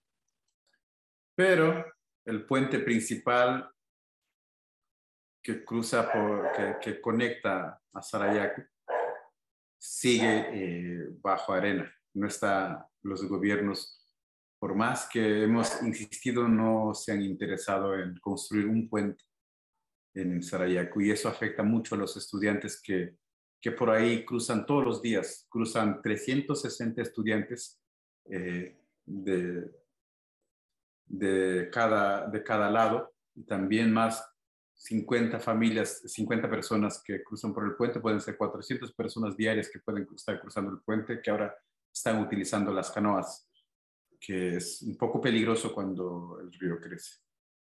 Pero el puente principal que cruza que conecta a Sarayaku sigue bajo arena. No está, los gobiernos, por más que hemos insistido, no se han interesado en construir un puente en Sarayaku, y eso afecta mucho a los estudiantes que por ahí cruzan todos los días. Cruzan 360 estudiantes de cada lado, y también más 50 familias, 50 personas que cruzan por el puente. Pueden ser 400 personas diarias que pueden estar cruzando el puente, que ahora están utilizando las canoas, que es un poco peligroso cuando el río crece.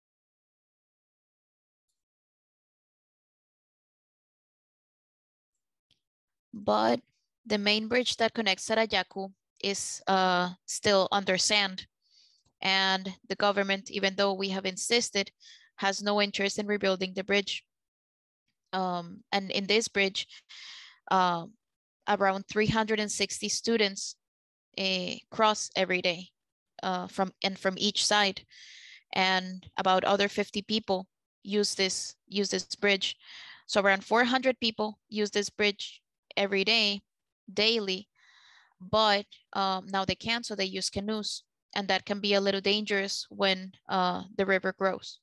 But the main bridge that connects Sarayaku is still under sand. And the government, even though we have insisted, has no interest in rebuilding the bridge. And in this bridge, around 360 students cross every day from each side, and about other 50 people use this bridge. So around 400 people use this bridge every day, daily, but now they can't, so they use canoes, and that can be a little dangerous when the river grows.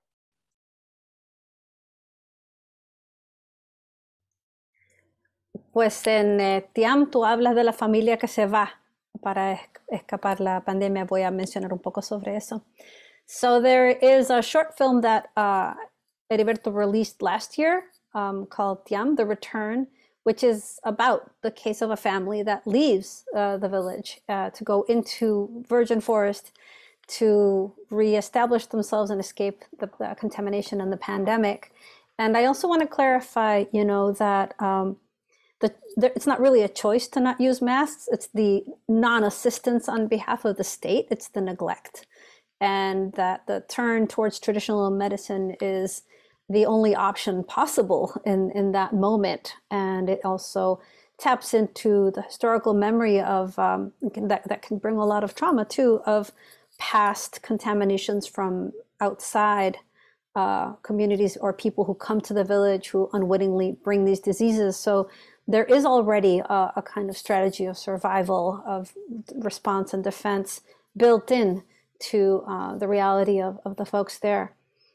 Pues en Tiam tú hablas de la familia que se va para escapar la pandemia. Voy a mencionar un poco sobre eso. So there is a short film that Heriberto released last year called Tiam, The Return, which is about the case of a family that leaves the village to go into virgin forest to reestablish themselves and escape the contamination and the pandemic. And I also want to clarify, that it's not really a choice to not use masks. It's the non-assistance on behalf of the state. It's the neglect. And that the turn towards traditional medicine is the only option possible in that moment. And it also taps into the historical memory of that can bring a lot of trauma too, of past contaminations from outside communities or people who come to the village who unwittingly bring these diseases. So there is already a kind of strategy of survival, of response and defense built in to the reality of the folks there.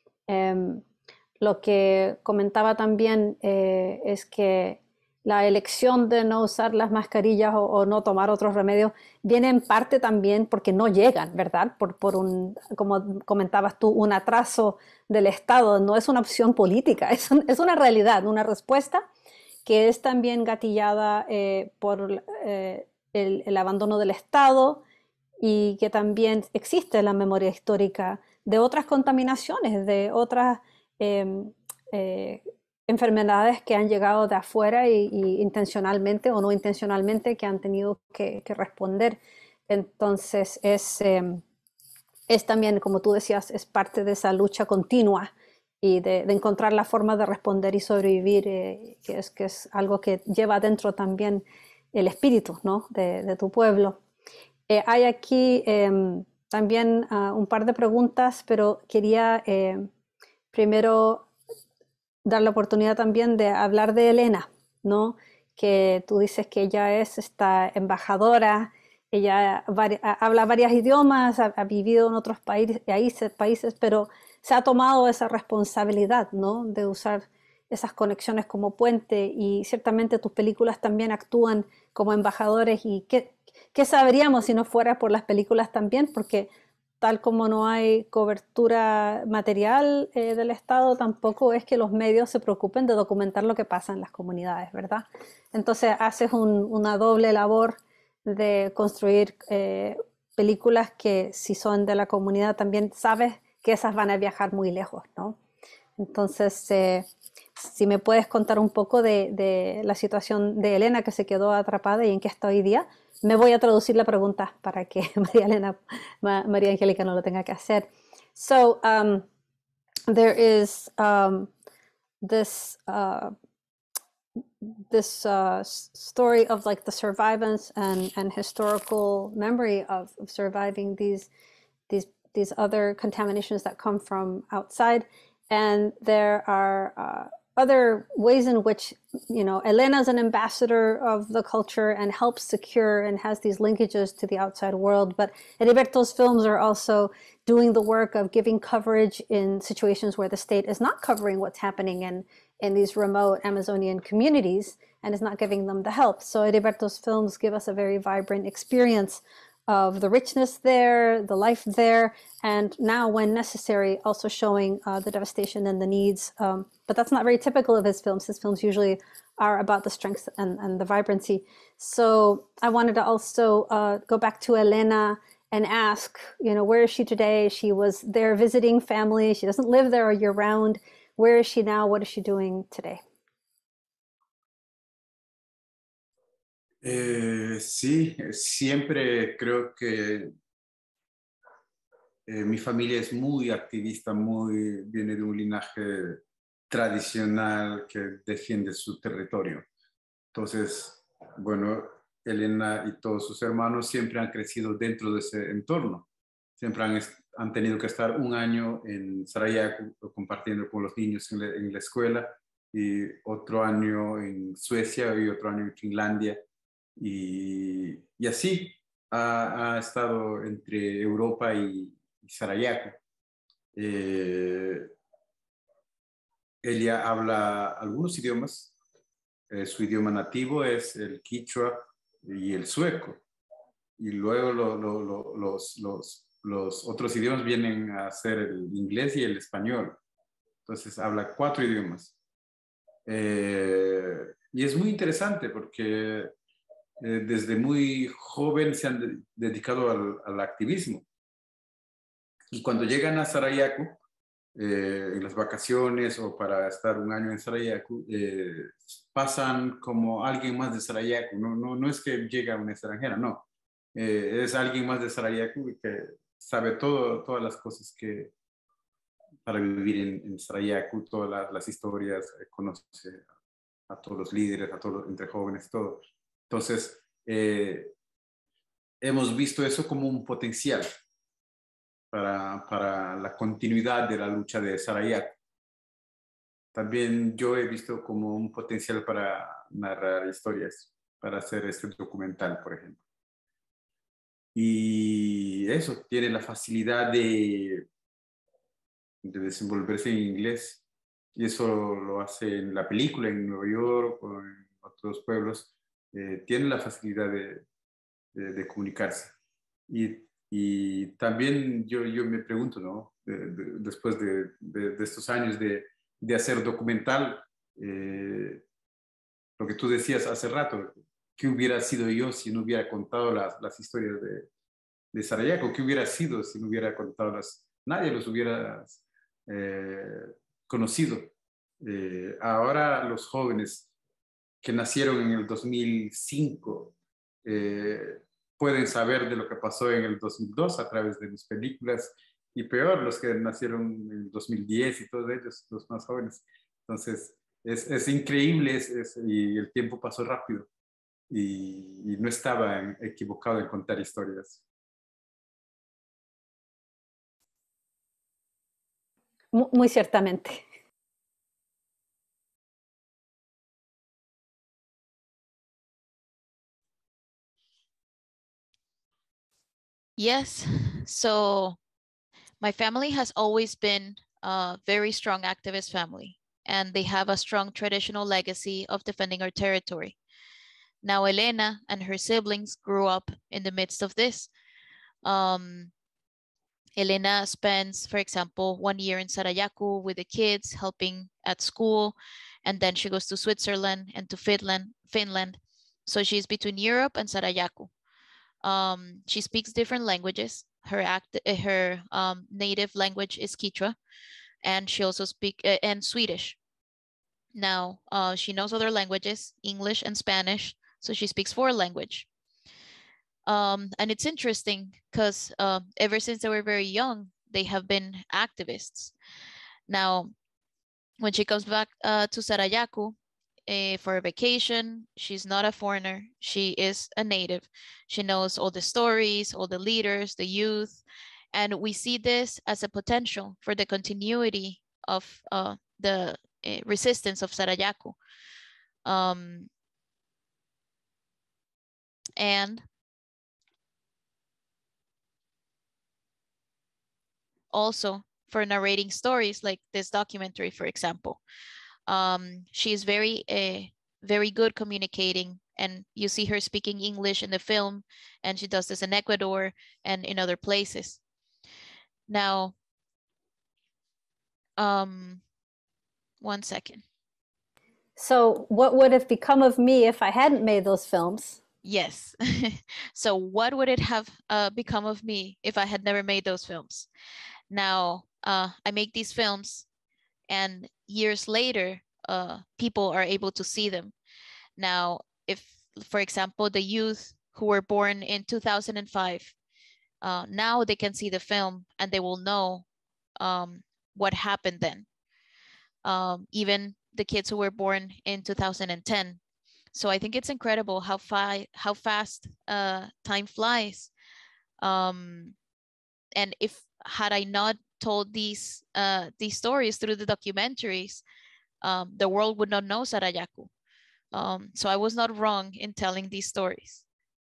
Lo que comentaba también es que la elección de no usar las mascarillas o no tomar otros remedios viene en parte también porque no llegan, ¿verdad? Por un, como comentabas tú, un atraso del Estado. No es una opción política, es una realidad, una respuesta que es también gatillada por el abandono del Estado, y que también existe en la memoria histórica de otras contaminaciones, de otras enfermedades que han llegado de afuera y intencionalmente o no intencionalmente que han tenido que responder. Entonces es también, como tú decías, es parte de esa lucha continua y de encontrar la forma de responder y sobrevivir, que es algo que lleva dentro también el espíritu, ¿no? de tu pueblo. Hay aquí también un par de preguntas, pero quería primero dar la oportunidad también de hablar de Elena, ¿no? Que tú dices que ella es esta embajadora, ella habla varios idiomas, ha vivido en otros países, pero se ha tomado esa responsabilidad, ¿no? De usar esas conexiones como puente, y ciertamente tus películas también actúan como embajadores. ¿Y qué sabríamos si no fuera por las películas también? Porque tal como no hay cobertura material del Estado, tampoco es que los medios se preocupen de documentar lo que pasa en las comunidades, ¿verdad? Entonces haces una doble labor de construir películas que, si son de la comunidad, también sabes que esas van a viajar muy lejos, ¿no? Entonces, si me puedes contar un poco de la situación de Elena, que se quedó atrapada y en qué está hoy día. Me voy a traducir la pregunta para que María Angélica no lo tenga que hacer. So there is this story of like the survivance and historical memory of surviving these other contaminations that come from outside. And there are other ways in which, you know, Elena is an ambassador of the culture and helps secure and has these linkages to the outside world. But Heriberto's films are also doing the work of giving coverage in situations where the state is not covering what's happening in these remote Amazonian communities and is not giving them the help. So Heriberto's films give us a very vibrant experience of the richness there, the life there, and now when necessary, also showing the devastation and the needs. But that's not very typical of his films. His films usually are about the strength and the vibrancy. So I wanted to also go back to Elena and ask, you know, where is she today? She was there visiting family. She doesn't live there year round. Where is she now? What is she doing today? Sí, siempre creo que mi familia es muy activista, viene de un linaje tradicional que defiende su territorio. Entonces, bueno, Elena y todos sus hermanos siempre han crecido dentro de ese entorno. Siempre han tenido que estar un año en Sarajevo compartiendo con los niños en la escuela, y otro año en Suecia y otro año en Finlandia. Y así ha estado entre Europa y Sarajevo. Ella habla algunos idiomas. Su idioma nativo es el quichua y el sueco. Y luego los otros idiomas vienen a ser el inglés y el español. Entonces habla 4 idiomas. Y es muy interesante porque desde muy joven se han dedicado al activismo. Y cuando llegan a Sarajevo, en las vacaciones o para estar un año en Sarajevo, pasan como alguien más de Sarajevo. No es que llega una extranjera, no. Es alguien más de Sarajevo que sabe todas las cosas que para vivir en Sarajevo, todas las historias, conoce a todos los líderes, a todos entre jóvenes, todo. Entonces, hemos visto eso como un potencial para la continuidad de la lucha de Sarajevo. También yo he visto como un potencial para narrar historias, para hacer este documental, por ejemplo. Y eso, tiene la facilidad de desenvolverse en inglés. Y eso lo hace en la película, en Nueva York o en otros pueblos. Tiene la facilidad de comunicarse. Y también yo me pregunto, ¿no? Después de estos años de hacer documental, lo que tú decías hace rato, ¿qué hubiera sido yo si no hubiera contado las historias de Sarajevo? ¿Qué hubiera sido si no hubiera contado nadie los hubiera conocido? Ahora los jóvenes que nacieron en el 2005 pueden saber de lo que pasó en el 2002 a través de mis películas, y peor los que nacieron en el 2010 y todos ellos, los más jóvenes. Entonces, es increíble y el tiempo pasó rápido y no estaba equivocado en contar historias. Muy ciertamente. Yes, so my family has always been a very strong activist family, and they have a strong traditional legacy of defending our territory. Now, Elena and her siblings grew up in the midst of this. Elena spends, for example, 1 year in Sarajevo with the kids, helping at school, and then she goes to Switzerland and to Finland. So she's between Europe and Sarajevo. She speaks different languages. Her native language is Quechua, and she also speaks and Swedish. Now, she knows other languages, English and Spanish, so she speaks 4 languages. And it's interesting because ever since they were very young, they have been activists. Now, when she comes back to Sarajevo for a vacation, she's not a foreigner. She is a native. She knows all the stories, all the leaders, the youth, and we see this as a potential for the continuity of the resistance of Sarayaku. And also for narrating stories like this documentary, for example. She is very good communicating, and you see her speaking English in the film, and she does this in Ecuador and in other places. Now, one second. So what would have become of me if I hadn't made those films? Yes. So what would it have become of me if I had never made those films? Now, I make these films, and years later, people are able to see them. Now, if, for example, the youth who were born in 2005, now they can see the film and they will know what happened then. Even the kids who were born in 2010. So I think it's incredible how fast time flies. And if had I not told these stories through the documentaries, the world would not know Sarayaku. So I was not wrong in telling these stories.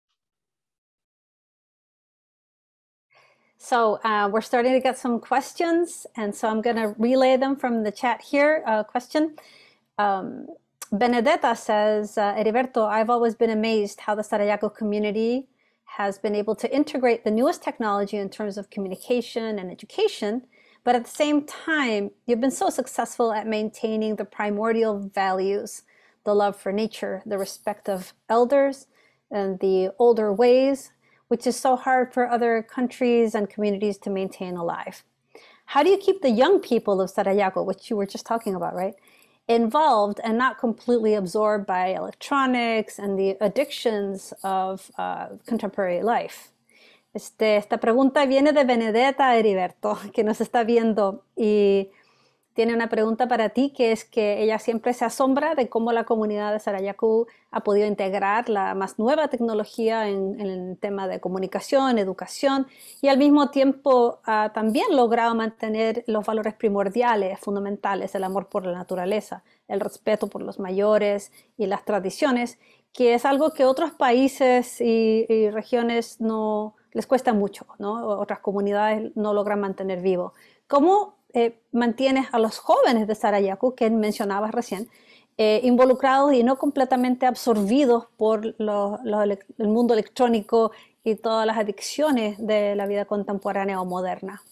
So we're starting to get some questions, and so I'm going to relay them from the chat here. Question. Benedetta says, Heriberto, I've always been amazed how the Sarayaku community has been able to integrate the newest technology in terms of communication and education, but at the same time, you've been so successful at maintaining the primordial values, the love for nature, the respect of elders, and the older ways, which is so hard for other countries and communities to maintain alive. How do you keep the young people of Sarayaku, which you were just talking about, right, involved and not completely absorbed by electronics and the addictions of contemporary life? Esta pregunta viene de Benedetta Heriberto, que nos está viendo, y tiene una pregunta para ti, que es que ella siempre se asombra de cómo la comunidad de Sarayaku ha podido integrar la más nueva tecnología en el tema de comunicación, educación, y al mismo tiempo ha también logrado mantener los valores primordiales, fundamentales, el amor por la naturaleza, el respeto por los mayores y las tradiciones, que es algo que otros países y regiones no les cuesta mucho, ¿no? Otras comunidades no logran mantener vivo. ¿Cómo mantienes a los jóvenes de Sarayaku, que mencionabas recién, involucrados y no completamente absorbidos por el mundo electrónico y todas las adicciones de la vida contemporánea o moderna?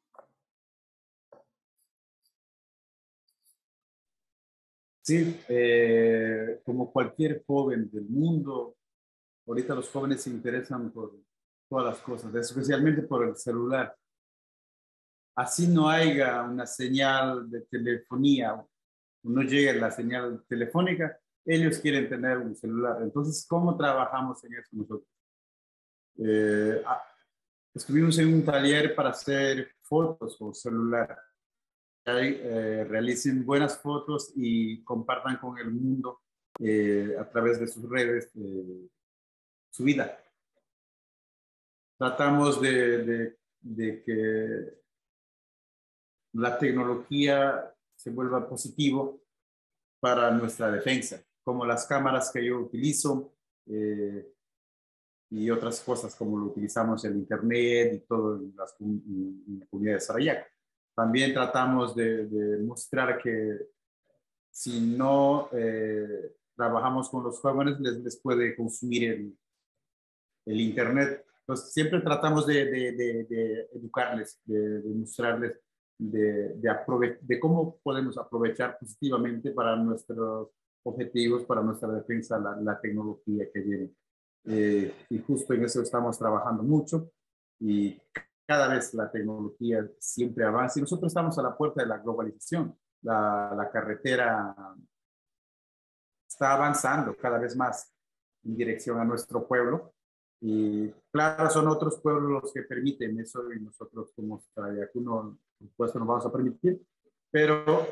Sí, como cualquier joven del mundo, ahorita los jóvenes se interesan por todas las cosas, especialmente por el celular. Así no haya una señal de telefonía, no llegue la señal telefónica, ellos quieren tener un celular. Entonces, ¿cómo trabajamos en eso nosotros? Estuvimos en un taller para hacer fotos con celular. Realicen buenas fotos y compartan con el mundo a través de sus redes su vida. Tratamos de que la tecnología se vuelva positivo para nuestra defensa, como las cámaras que yo utilizo y otras cosas como lo utilizamos en Internet y todo en la comunidad de Sarayaku. También tratamos de mostrar que si no trabajamos con los jóvenes, les puede consumir el Internet. Entonces, siempre tratamos de educarles, de mostrarles de cómo podemos aprovechar positivamente para nuestros objetivos, para nuestra defensa, la tecnología que viene. Y justo en eso estamos trabajando mucho y cada vez la tecnología siempre avanza y nosotros estamos a la puerta de la globalización. La carretera está avanzando cada vez más en dirección a nuestro pueblo y claro, son otros pueblos los que permiten eso y nosotros como Sarayaku no, por supuesto no vamos a permitir, pero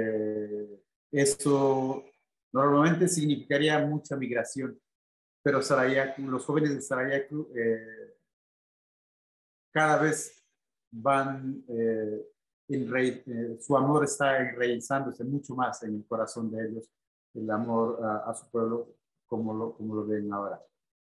eso normalmente significaría mucha migración, pero Sarayaku, los jóvenes de Sarayaku cada vez van su amor está enraizándose mucho más en el corazón de ellos, el amor a su pueblo como lo ven ahora.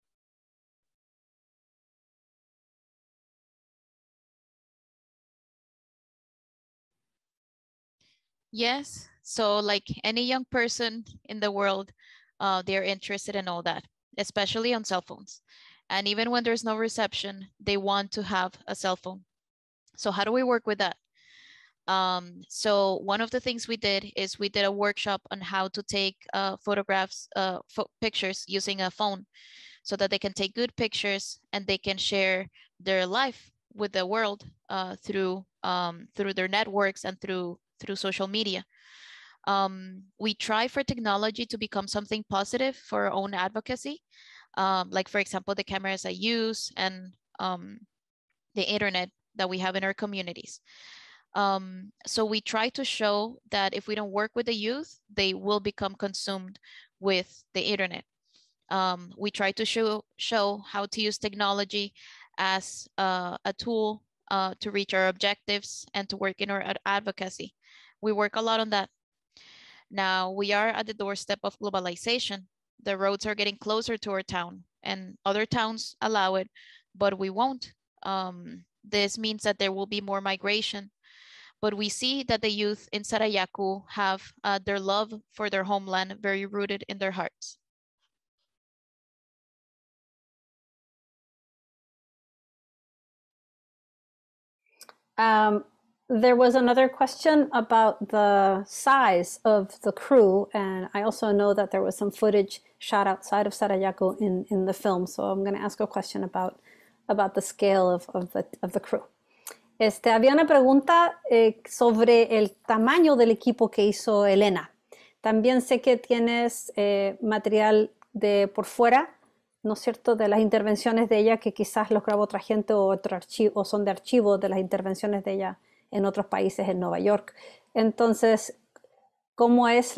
Yes, so like any young person in the world, they're interested in all that, especially on cell phones. And even when there's no reception, they want to have a cell phone. So how do we work with that? So one of the things we did is we did a workshop on how to take photographs, pictures using a phone so that they can take good pictures and they can share their life with the world through their networks and through social media. We try for technology to become something positive for our own advocacy. Like for example, the cameras I use and the internet that we have in our communities. So we try to show that if we don't work with the youth, they will become consumed with the internet. We try to show how to use technology as a tool to reach our objectives and to work in our advocacy. We work a lot on that. Now we are at the doorstep of globalization. The roads are getting closer to our town and other towns allow it, but we won't. This means that there will be more migration, but we see that the youth in Sarayaku have their love for their homeland very rooted in their hearts. There was another question about the size of the crew, and I also know that there was some footage shot outside of Sarayaku in the film, so I'm going to ask a question about the scale of the crew. Había una pregunta sobre el tamaño del equipo que hizo Elena. También sé que tienes material de por fuera, ¿no es cierto?, de las intervenciones de ella que quizás los grabó otra gente o son de archivo de las intervenciones de ella en otros países en Nueva York. Entonces, ¿cómo es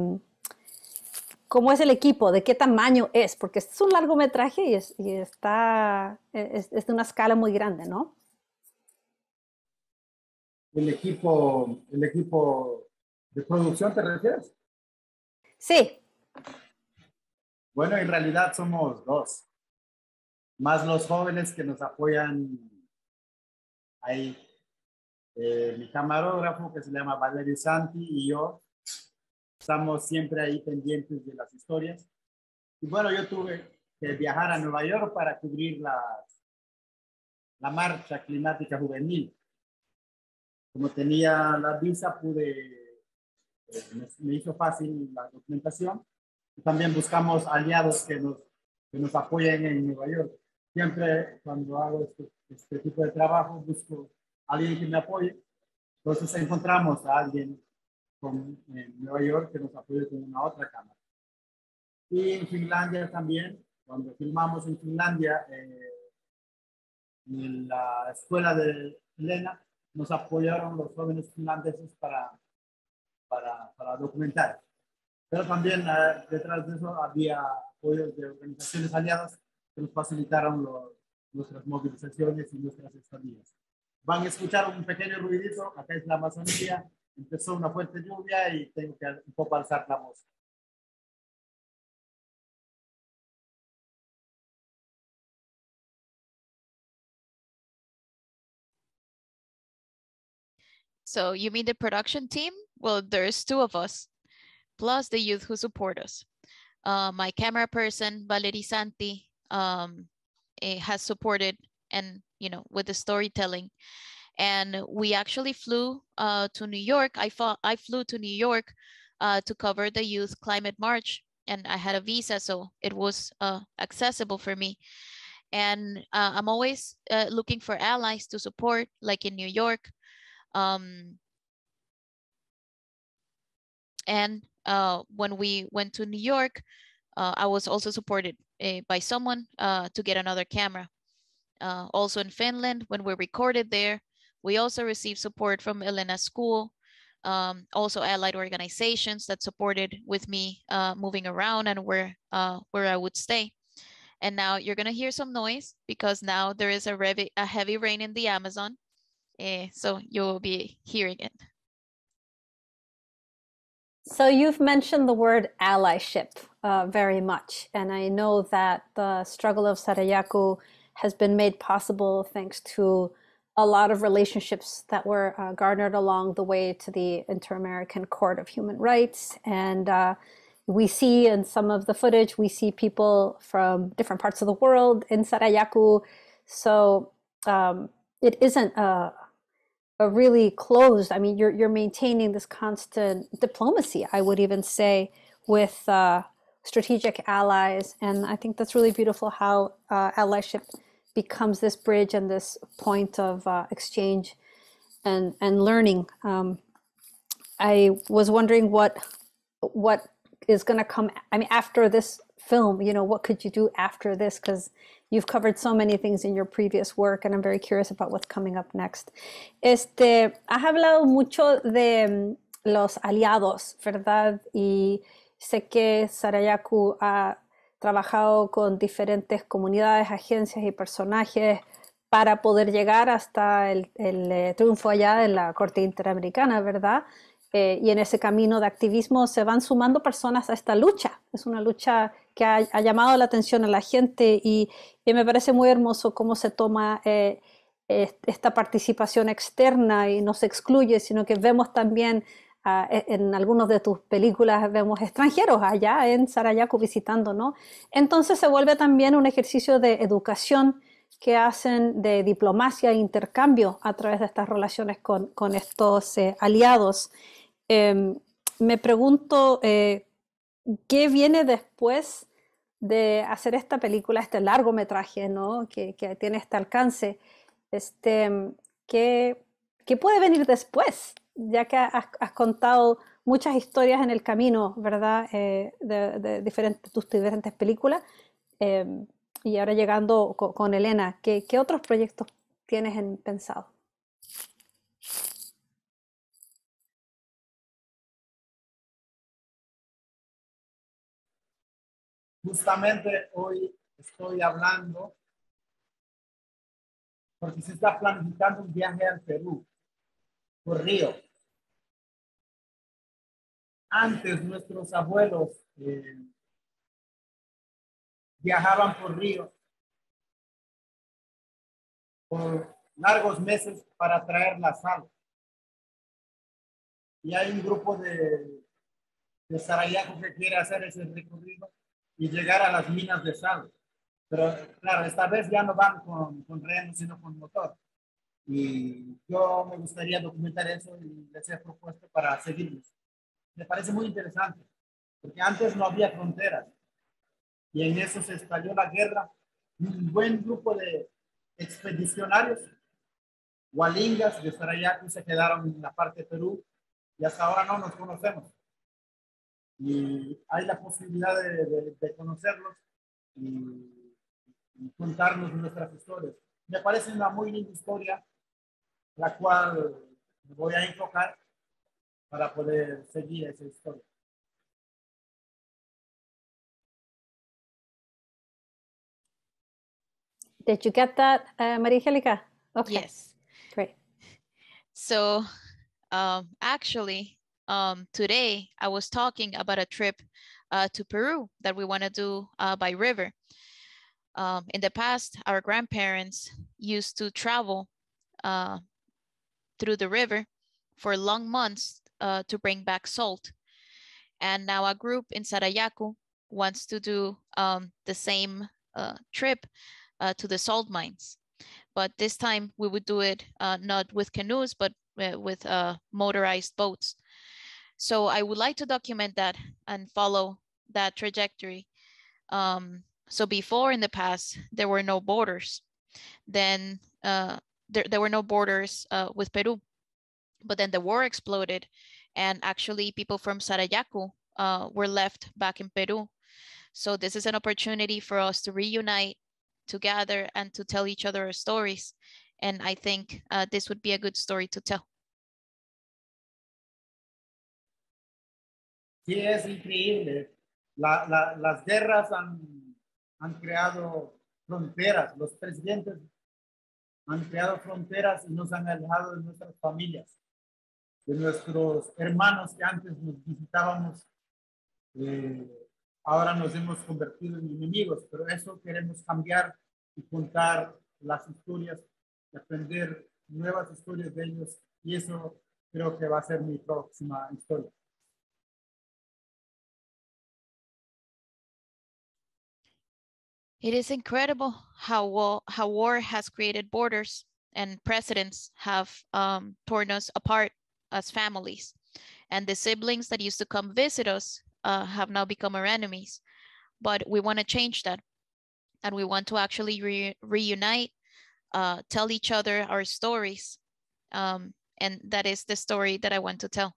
el equipo? ¿De qué tamaño es? Porque este es un largometraje y es de una escala muy grande, ¿no? ¿El equipo de producción te refieres? Sí. Bueno, en realidad somos dos, más los jóvenes que nos apoyan ahí. Mi camarógrafo, que se llama Valerio Santi, y yo estamos siempre ahí pendientes de las historias. Y bueno, yo tuve que viajar a Nueva York para cubrir la marcha climática juvenil. Como tenía la visa, me hizo fácil la documentación. También buscamos aliados que nos apoyen en Nueva York. Siempre cuando hago este tipo de trabajo, busco a alguien que me apoye. Entonces encontramos a alguien en Nueva York que nos apoye con una otra cámara. Y en Finlandia también, cuando filmamos en Finlandia, en la escuela de Elena, nos apoyaron los jóvenes finlandeses para documentar. Pero también detrás de eso había apoyos de organizaciones aliadas que nos facilitaron nuestras movilizaciones y nuestras estadías. Van a escuchar un pequeño ruidito, acá es la Amazonía, empezó una fuerte lluvia y tengo que un poco alzar la voz. So you mean the production team? Well, there's two of us, plus the youth who support us. My camera person, Valerie Santi, has supported and, with the storytelling. And we actually flew to New York. I flew to New York to cover the Youth Climate March, and I had a visa, so it was accessible for me. And I'm always looking for allies to support, like in New York. And when we went to New York, I was also supported by someone to get another camera. Also in Finland, when we recorded there, we also received support from Elena's school, also allied organizations that supported with me moving around and where I would stay. And now you're gonna hear some noise because now there is a heavy rain in the Amazon. so you will be hearing it. So you've mentioned the word allyship very much, and I know that the struggle of Sarayaku has been made possible thanks to a lot of relationships that were garnered along the way to the Inter-American Court of Human Rights. And we see in some of the footage, we see people from different parts of the world in Sarayaku. So it isn't a really closed, I mean, you're maintaining this constant diplomacy, I would even say, with strategic allies. And I think that's really beautiful how allyship becomes this bridge and this point of exchange and learning. I was wondering what is going to come, I mean, after this film, you know, what could you do after this? Because you've covered so many things in your previous work, and I'm very curious about what's coming up next. Has hablado mucho de los aliados, ¿verdad? Y sé que Sarayaku ha trabajado con diferentes comunidades, agencias y personajes para poder llegar hasta el triunfo allá en la Corte Interamericana, ¿verdad? Y en ese camino de activismo se van sumando personas a esta lucha. Es una lucha que ha llamado la atención a la gente y me parece muy hermoso cómo se toma esta participación externa y no se excluye, sino que vemos también en algunas de tus películas, vemos extranjeros allá en Sarayaku visitando, ¿no? Entonces se vuelve también un ejercicio de educación que hacen de diplomacia e intercambio a través de estas relaciones con estos aliados. Me pregunto qué viene después de hacer esta película, este largometraje, ¿no? que tiene este alcance. ¿Qué puede venir después? Ya que has contado muchas historias en el camino, ¿verdad? De tus diferentes películas. Y ahora llegando con Elena, ¿qué otros proyectos tienes pensado? Justamente hoy estoy hablando porque se está planificando un viaje al Perú por río. Antes nuestros abuelos viajaban por río por largos meses para traer la sal. Y hay un grupo de Sarayaku que quiere hacer ese recorrido y llegar a las minas de sal. Pero claro, esta vez ya no van con remo, sino con motor. Y yo me gustaría documentar eso y les he propuesto para seguirlos. Me parece muy interesante, porque antes no había fronteras. Y en eso se estalló la guerra. Un buen grupo de expedicionarios, hualingas de Sarayaku, se quedaron en la parte de Perú y hasta ahora no nos conocemos. Y hay la posibilidad de conocerlos y contarnos nuestras historias. Me parece una muy linda historia, la cual me voy a enfocar para poder seguir esa historia. Did you get that, Maria Angelica? Okay. Yes. Great. So actually, today I was talking about a trip to Peru that we want to do by river. In the past, our grandparents used to travel through the river for long months to bring back salt. And now a group in Sarayaku wants to do the same trip to the salt mines. But this time we would do it not with canoes, but with motorized boats. So I would like to document that and follow that trajectory. So before, in the past, there were no borders. Then there were no borders with Peru. But then the war exploded, and actually people from Sarayaku were left back in Peru. So this is an opportunity for us to reunite, to gather, and to tell each other our stories. And I think this would be a good story to tell. Sí, es increíble. Las guerras han creado fronteras. Los presidentes han creado fronteras y nos han alejado de nuestras familias, de nuestros hermanos que antes nos visitábamos. Ahora nos hemos convertido en enemigos, pero eso queremos cambiar y contar las historias, y aprender nuevas historias de ellos, y eso creo que va a ser mi próxima historia. It is incredible how war has created borders and presidents have torn us apart as families. And the siblings that used to come visit us have now become our enemies. But we want to change that. And we want to actually reunite, tell each other our stories. And that is the story that I want to tell.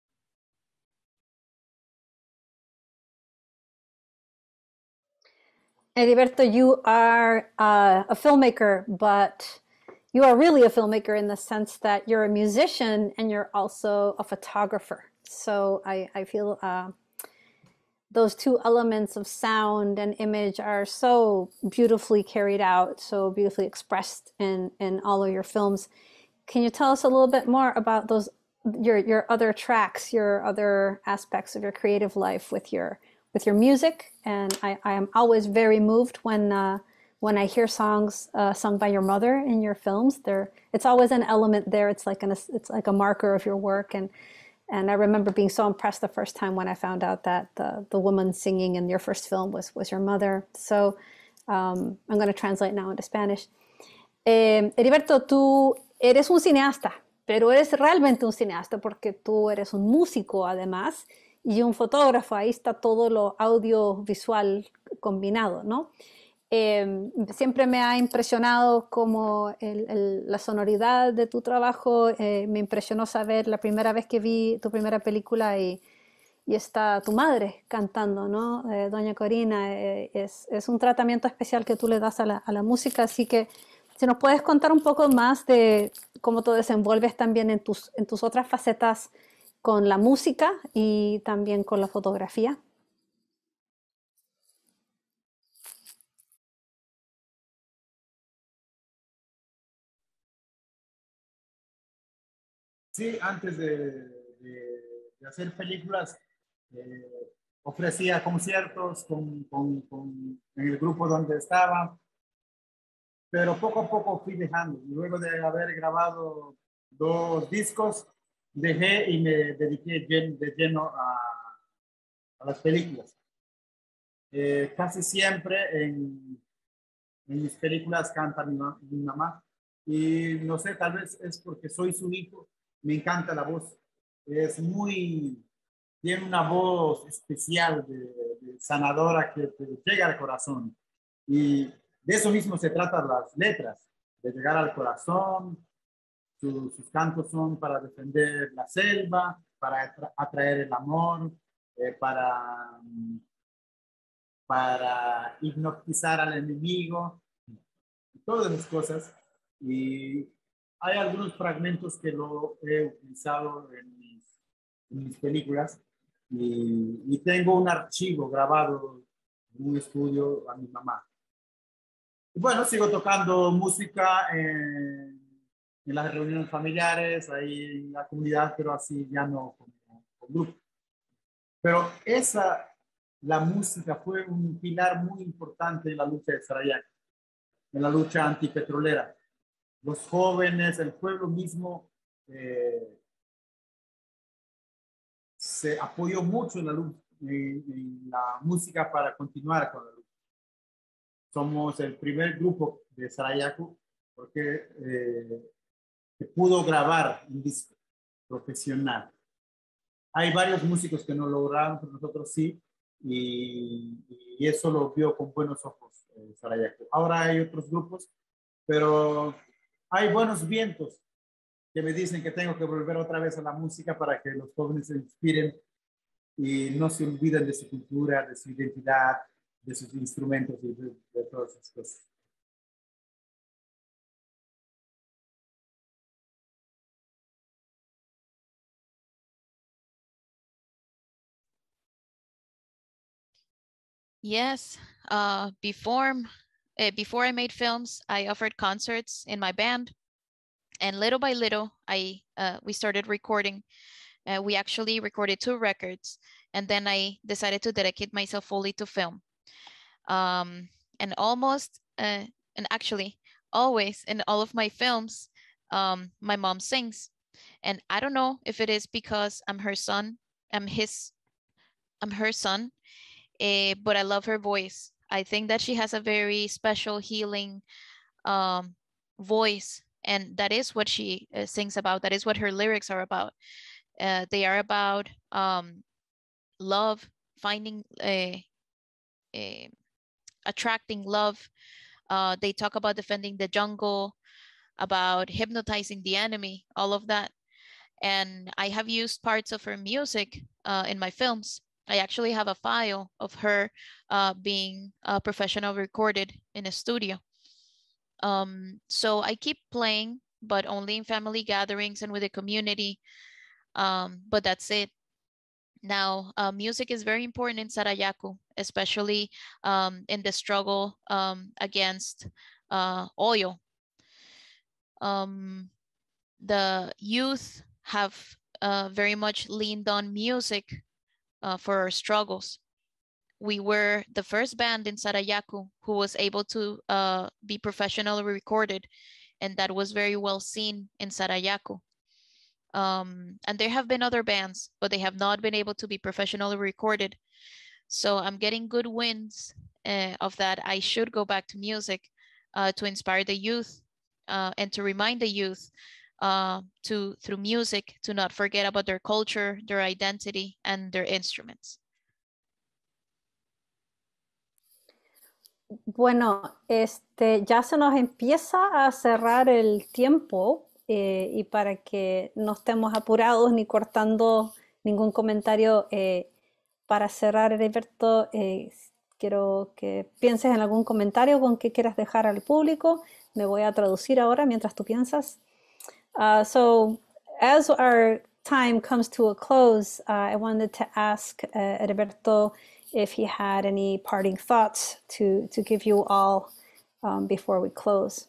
Heriberto, you are a filmmaker, but you are really a filmmaker in the sense that you're a musician and you're also a photographer. So I feel those two elements of sound and image are so beautifully carried out, so beautifully expressed in all of your films. Can you tell us a little bit more about those, your other tracks, your other aspects of your creative life with your music? And I am always very moved when I hear songs sung by your mother in your films. It's always an element there. It's like a marker of your work. And I remember being so impressed the first time when I found out that the woman singing in your first film was your mother. So I'm going to translate now into Spanish. Heriberto, tú eres un cineasta, pero eres realmente un cineasta porque tú eres un músico además y un fotógrafo. Ahí está todo lo audiovisual combinado, ¿no? Siempre me ha impresionado como la sonoridad de tu trabajo. Me impresionó saber la primera vez que vi tu primera película y está tu madre cantando, ¿no? Doña Corina, es un tratamiento especial que tú le das a la música, así que si nos puedes contar un poco más de cómo te desenvuelves también en tus otras facetas con la música y también con la fotografía. Sí, antes de hacer películas, ofrecía conciertos en el grupo donde estaba, pero poco a poco fui dejando. Luego de haber grabado 2 discos, dejé y me dediqué de lleno a las películas. Casi siempre en mis películas canta mi mamá, y no sé, tal vez es porque soy su hijo, me encanta la voz. Tiene una voz especial de sanadora que te llega al corazón. Y de eso mismo se tratan las letras, de llegar al corazón. Sus cantos son para defender la selva, para atraer el amor, para hipnotizar al enemigo, todas esas cosas. Y hay algunos fragmentos que lo he utilizado en mis películas, y tengo un archivo grabado en un estudio a mi mamá. Y bueno, sigo tocando música en las reuniones familiares, ahí en la comunidad, pero así ya no con grupo. Pero la música fue un pilar muy importante en la lucha de Sarayaco, en la lucha antipetrolera. Los jóvenes, el pueblo mismo, se apoyó mucho en la música para continuar con la lucha. Somos el primer grupo de Sarayaco porque pudo grabar un disco profesional. Hay varios músicos que no lograron, pero nosotros sí, y eso lo vio con buenos ojos Sarayaco. Ahora hay otros grupos, pero hay buenos vientos que me dicen que tengo que volver otra vez a la música para que los jóvenes se inspiren y no se olviden de su cultura, de su identidad, de sus instrumentos y de todas esas cosas. Yes, before before I made films, I offered concerts in my band, and little by little, we started recording. We actually recorded 2 records, and then I decided to dedicate myself fully to film. And actually, always in all of my films, my mom sings. And I don't know if it is because I'm her son, I'm her son, but I love her voice. I think that she has a very special healing voice, and that is what she sings about. That is what her lyrics are about. They are about love, finding attracting love. They talk about defending the jungle, about hypnotizing the enemy, all of that. And I have used parts of her music in my films. I actually have a file of her being professional recorded in a studio. So I keep playing, but only in family gatherings and with the community. But that's it. Now, music is very important in Sarayaku, especially in the struggle against oil. The youth have very much leaned on music for our struggles. We were the first band in Sarayaku who was able to be professionally recorded, and that was very well seen in Sarayaku. And there have been other bands, but they have not been able to be professionally recorded. So I'm getting good wins of that. I should go back to music to inspire the youth and to remind the youth through music to not forget about their culture, their identity, and their instruments. Bueno, ya se nos empieza a cerrar el tiempo y para que no estemos apurados ni cortando ningún comentario, para cerrar, Heriberto, quiero que pienses en algún comentario con que quieras dejar al público. Me voy a traducir ahora mientras tú piensas. So, as our time comes to a close, I wanted to ask Heriberto if he had any parting thoughts to give you all before we close.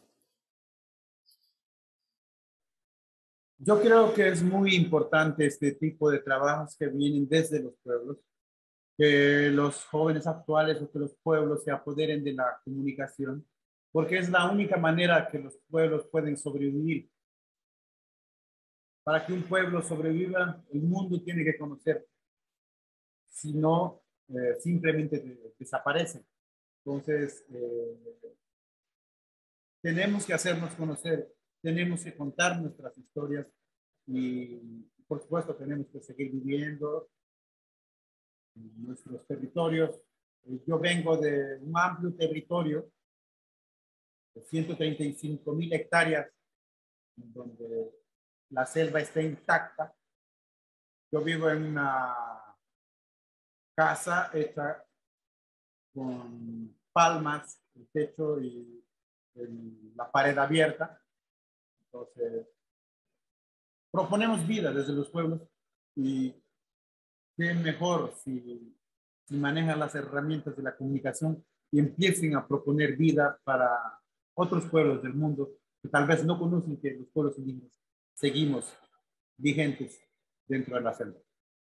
Yo creo que es muy importante este tipo de trabajos que vienen desde los pueblos, que los jóvenes actuales o que los pueblos se apoderen de la comunicación, porque es la única manera que los pueblos pueden sobrevivir. Para que un pueblo sobreviva, el mundo tiene que conocer. Si no, simplemente desaparecen. Entonces, tenemos que hacernos conocer, tenemos que contar nuestras historias y, por supuesto, tenemos que seguir viviendo en nuestros territorios. Yo vengo de un amplio territorio de 135,000 hectáreas, donde la selva está intacta. Yo vivo en una casa hecha con palmas, el techo y la pared abierta. Entonces, proponemos vida desde los pueblos y qué mejor si manejan las herramientas de la comunicación y empiecen a proponer vida para otros pueblos del mundo que tal vez no conocen que los pueblos indígenas seguimos vigentes dentro de la selva.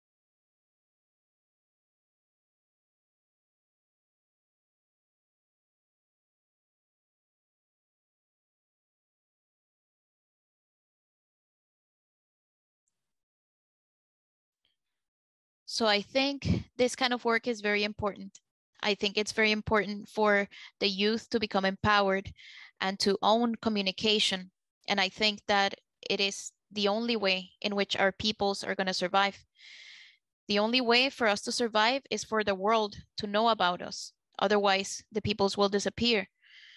So I think this kind of work is very important. I think it's very important for the youth to become empowered and to own communication. And I think that it is the only way in which our peoples are going to survive. The only way for us to survive is for the world to know about us. Otherwise, the peoples will disappear.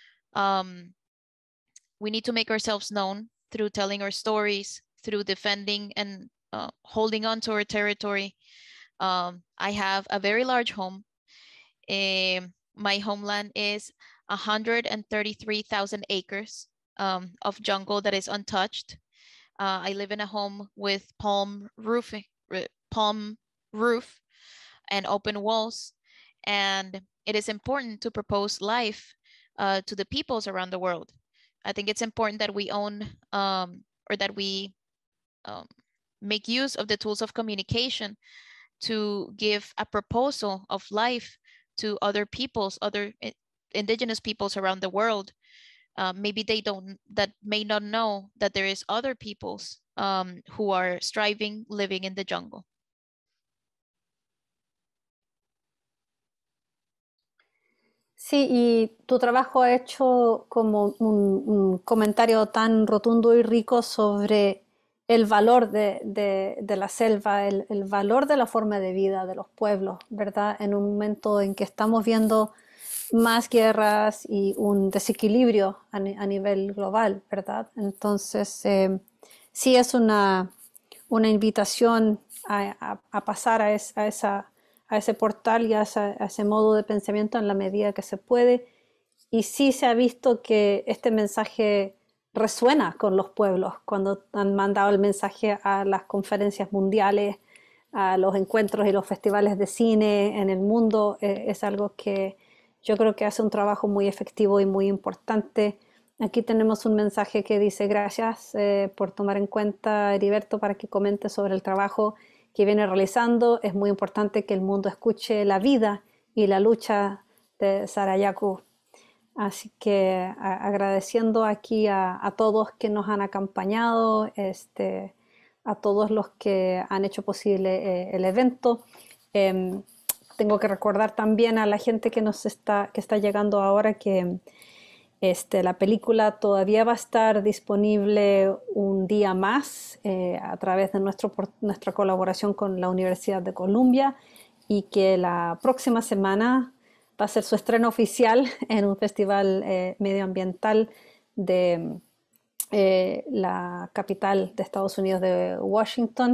We need to make ourselves known through telling our stories, through defending and holding on to our territory. I have a very large home. My homeland is 133,000 acres of jungle that is untouched. I live in a home with palm roof and open walls. And it is important to propose life to the peoples around the world. I think it's important that we own or that we make use of the tools of communication to give a proposal of life to other peoples, other indigenous peoples around the world. Maybe that may not know that there is other peoples who are striving, living in the jungle. Sí, y tu trabajo ha hecho como un comentario tan rotundo y rico sobre el valor de la selva, el valor de la forma de vida de los pueblos, ¿verdad? En un momento en que estamos viendo más guerras y un desequilibrio a nivel global, ¿verdad? Entonces, sí es una invitación a pasar a ese portal y a ese modo de pensamiento en la medida que se puede. Y sí se ha visto que este mensaje resuena con los pueblos cuando han mandado el mensaje a las conferencias mundiales, a los encuentros y los festivales de cine en el mundo. Es algo que yo creo que hace un trabajo muy efectivo y muy importante. Aquí tenemos un mensaje que dice: gracias por tomar en cuenta, Heriberto, para que comente sobre el trabajo que viene realizando. Es muy importante que el mundo escuche la vida y la lucha de Sarayaku. Así que agradeciendo aquí a todos que nos han acompañado, a todos los que han hecho posible el evento. Tengo que recordar también a la gente que está llegando ahora que la película todavía va a estar disponible un día más a través de nuestra colaboración con la Universidad de Columbia, y que la próxima semana va a ser su estreno oficial en un festival medioambiental de la capital de Estados Unidos, de Washington.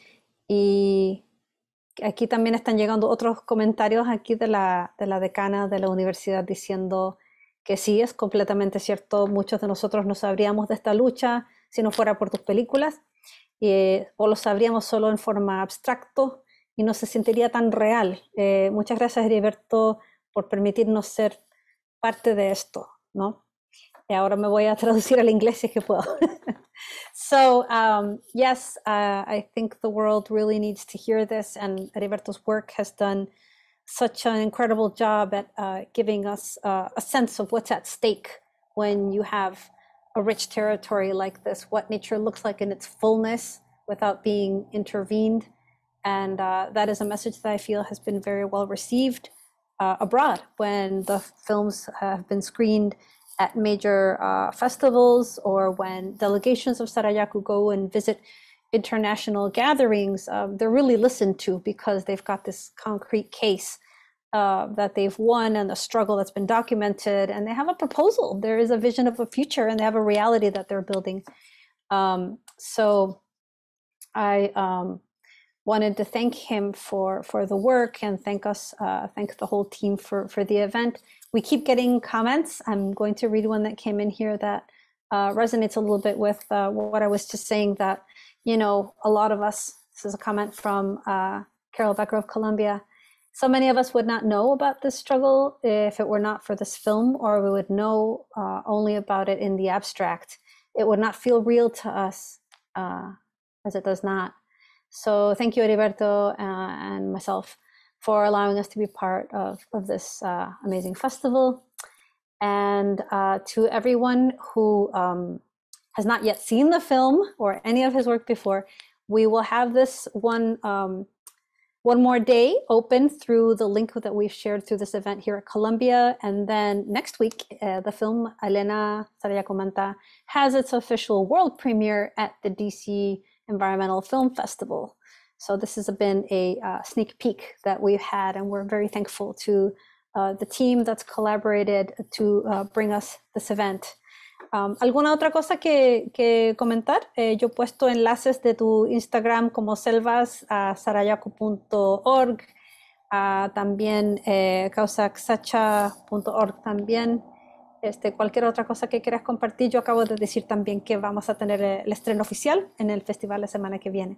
Y aquí también están llegando otros comentarios aquí de la decana de la universidad diciendo que sí, es completamente cierto, muchos de nosotros no sabríamos de esta lucha si no fuera por tus películas, o lo sabríamos solo en forma abstracto y no se sentiría tan real. Muchas gracias, Heriberto, por permitirnos ser parte de esto, ¿no? Y ahora me voy a traducir al inglés si es que puedo. So, yes, I think the world really needs to hear this, and Heriberto's work has done such an incredible job at giving us a sense of what's at stake when you have a rich territory like this, what nature looks like in its fullness without being intervened. And that is a message that I feel has been very well received abroad when the films have been screened at major festivals, or when delegations of Sarayaku go and visit international gatherings. They're really listened to because they've got this concrete case that they've won, and the struggle that's been documented, and they have a proposal. There is a vision of a future, and they have a reality that they're building. So I wanted to thank him for the work, and thank the whole team for the event. We keep getting comments. I'm going to read one that came in here that resonates a little bit with what I was just saying, that, you know, a lot of us, this is a comment from Carol Becker of Columbia, so many of us would not know about this struggle if it were not for this film, or we would know only about it in the abstract. It would not feel real to us as it does not. So thank you, Heriberto, and myself, for allowing us to be part of this amazing festival. And to everyone who has not yet seen the film or any of his work before, we will have this one more day open through the link that we've shared through this event here at Columbia. And then next week, the film Elena Sarayaku Manta has its official world premiere at the DC Environmental Film Festival. So this has been a sneak peek that we've had, and we're very thankful to the team that's collaborated to bring us this event. ¿Alguna otra cosa que comentar? Yo he puesto enlaces de tu Instagram como selvas a sarayaku.org, también causaxacha.org también. Cualquier otra cosa que quieras compartir. Yo acabo de decir también que vamos a tener el estreno oficial en el festival la semana que viene.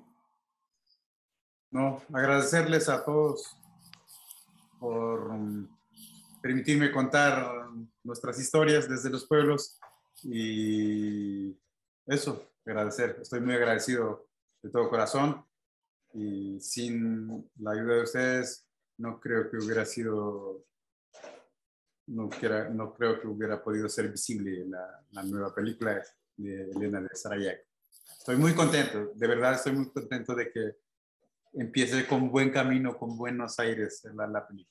No, agradecerles a todos por permitirme contar nuestras historias desde los pueblos y eso, agradecer. Estoy muy agradecido de todo corazón y sin la ayuda de ustedes no creo que hubiera sido, no creo que hubiera podido ser visible la nueva película de Elena de Sarayaku. Estoy muy contento, de verdad estoy muy contento de que empiece con buen camino, con buenos aires la película.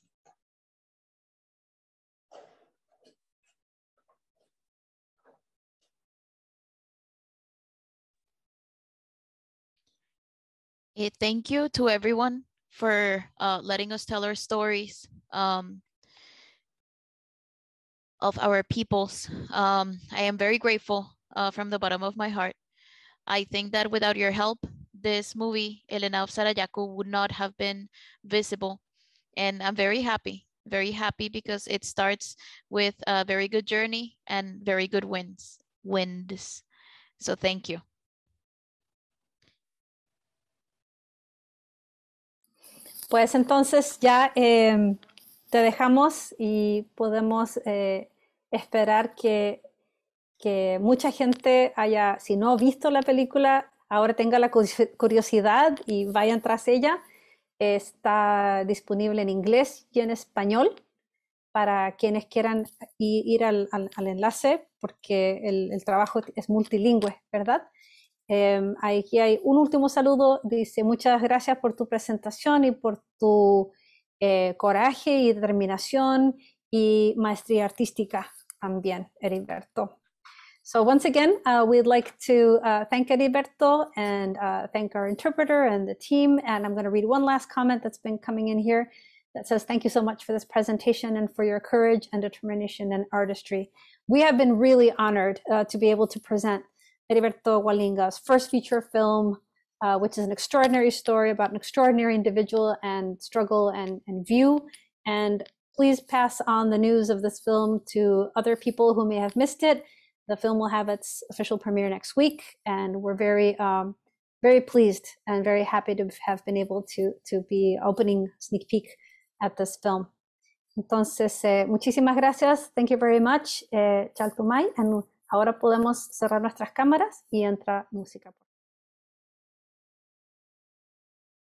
Thank you to everyone for letting us tell our stories of our peoples. I am very grateful from the bottom of my heart. I think that without your help, this movie, Elena of Sarayaku, would not have been visible. And I'm very happy because it starts with a very good journey and very good winds. So thank you. Pues entonces ya te dejamos y podemos esperar que mucha gente haya, si no ha visto la película, ahora tenga la curiosidad y vayan tras ella. Está disponible en inglés y en español para quienes quieran ir al enlace, porque el trabajo es multilingüe, ¿verdad? Aquí hay un último saludo, dice: muchas gracias por tu presentación y por tu coraje y determinación y maestría artística también, Heriberto. So once again, we'd like to thank Heriberto and thank our interpreter and the team. And I'm going to read one last comment that's been coming in here that says, thank you so much for this presentation and for your courage and determination and artistry. We have been really honored to be able to present Heriberto Gualinga's first feature film, which is an extraordinary story about an extraordinary individual and struggle and view. And please pass on the news of this film to other people who may have missed it. The film will have its official premiere next week, and we're very, very pleased and very happy to have been able to be opening sneak peek at this film. Entonces, muchísimas gracias. Thank you very much, Chaltumay. And ahora podemos cerrar nuestras cámaras y entra música.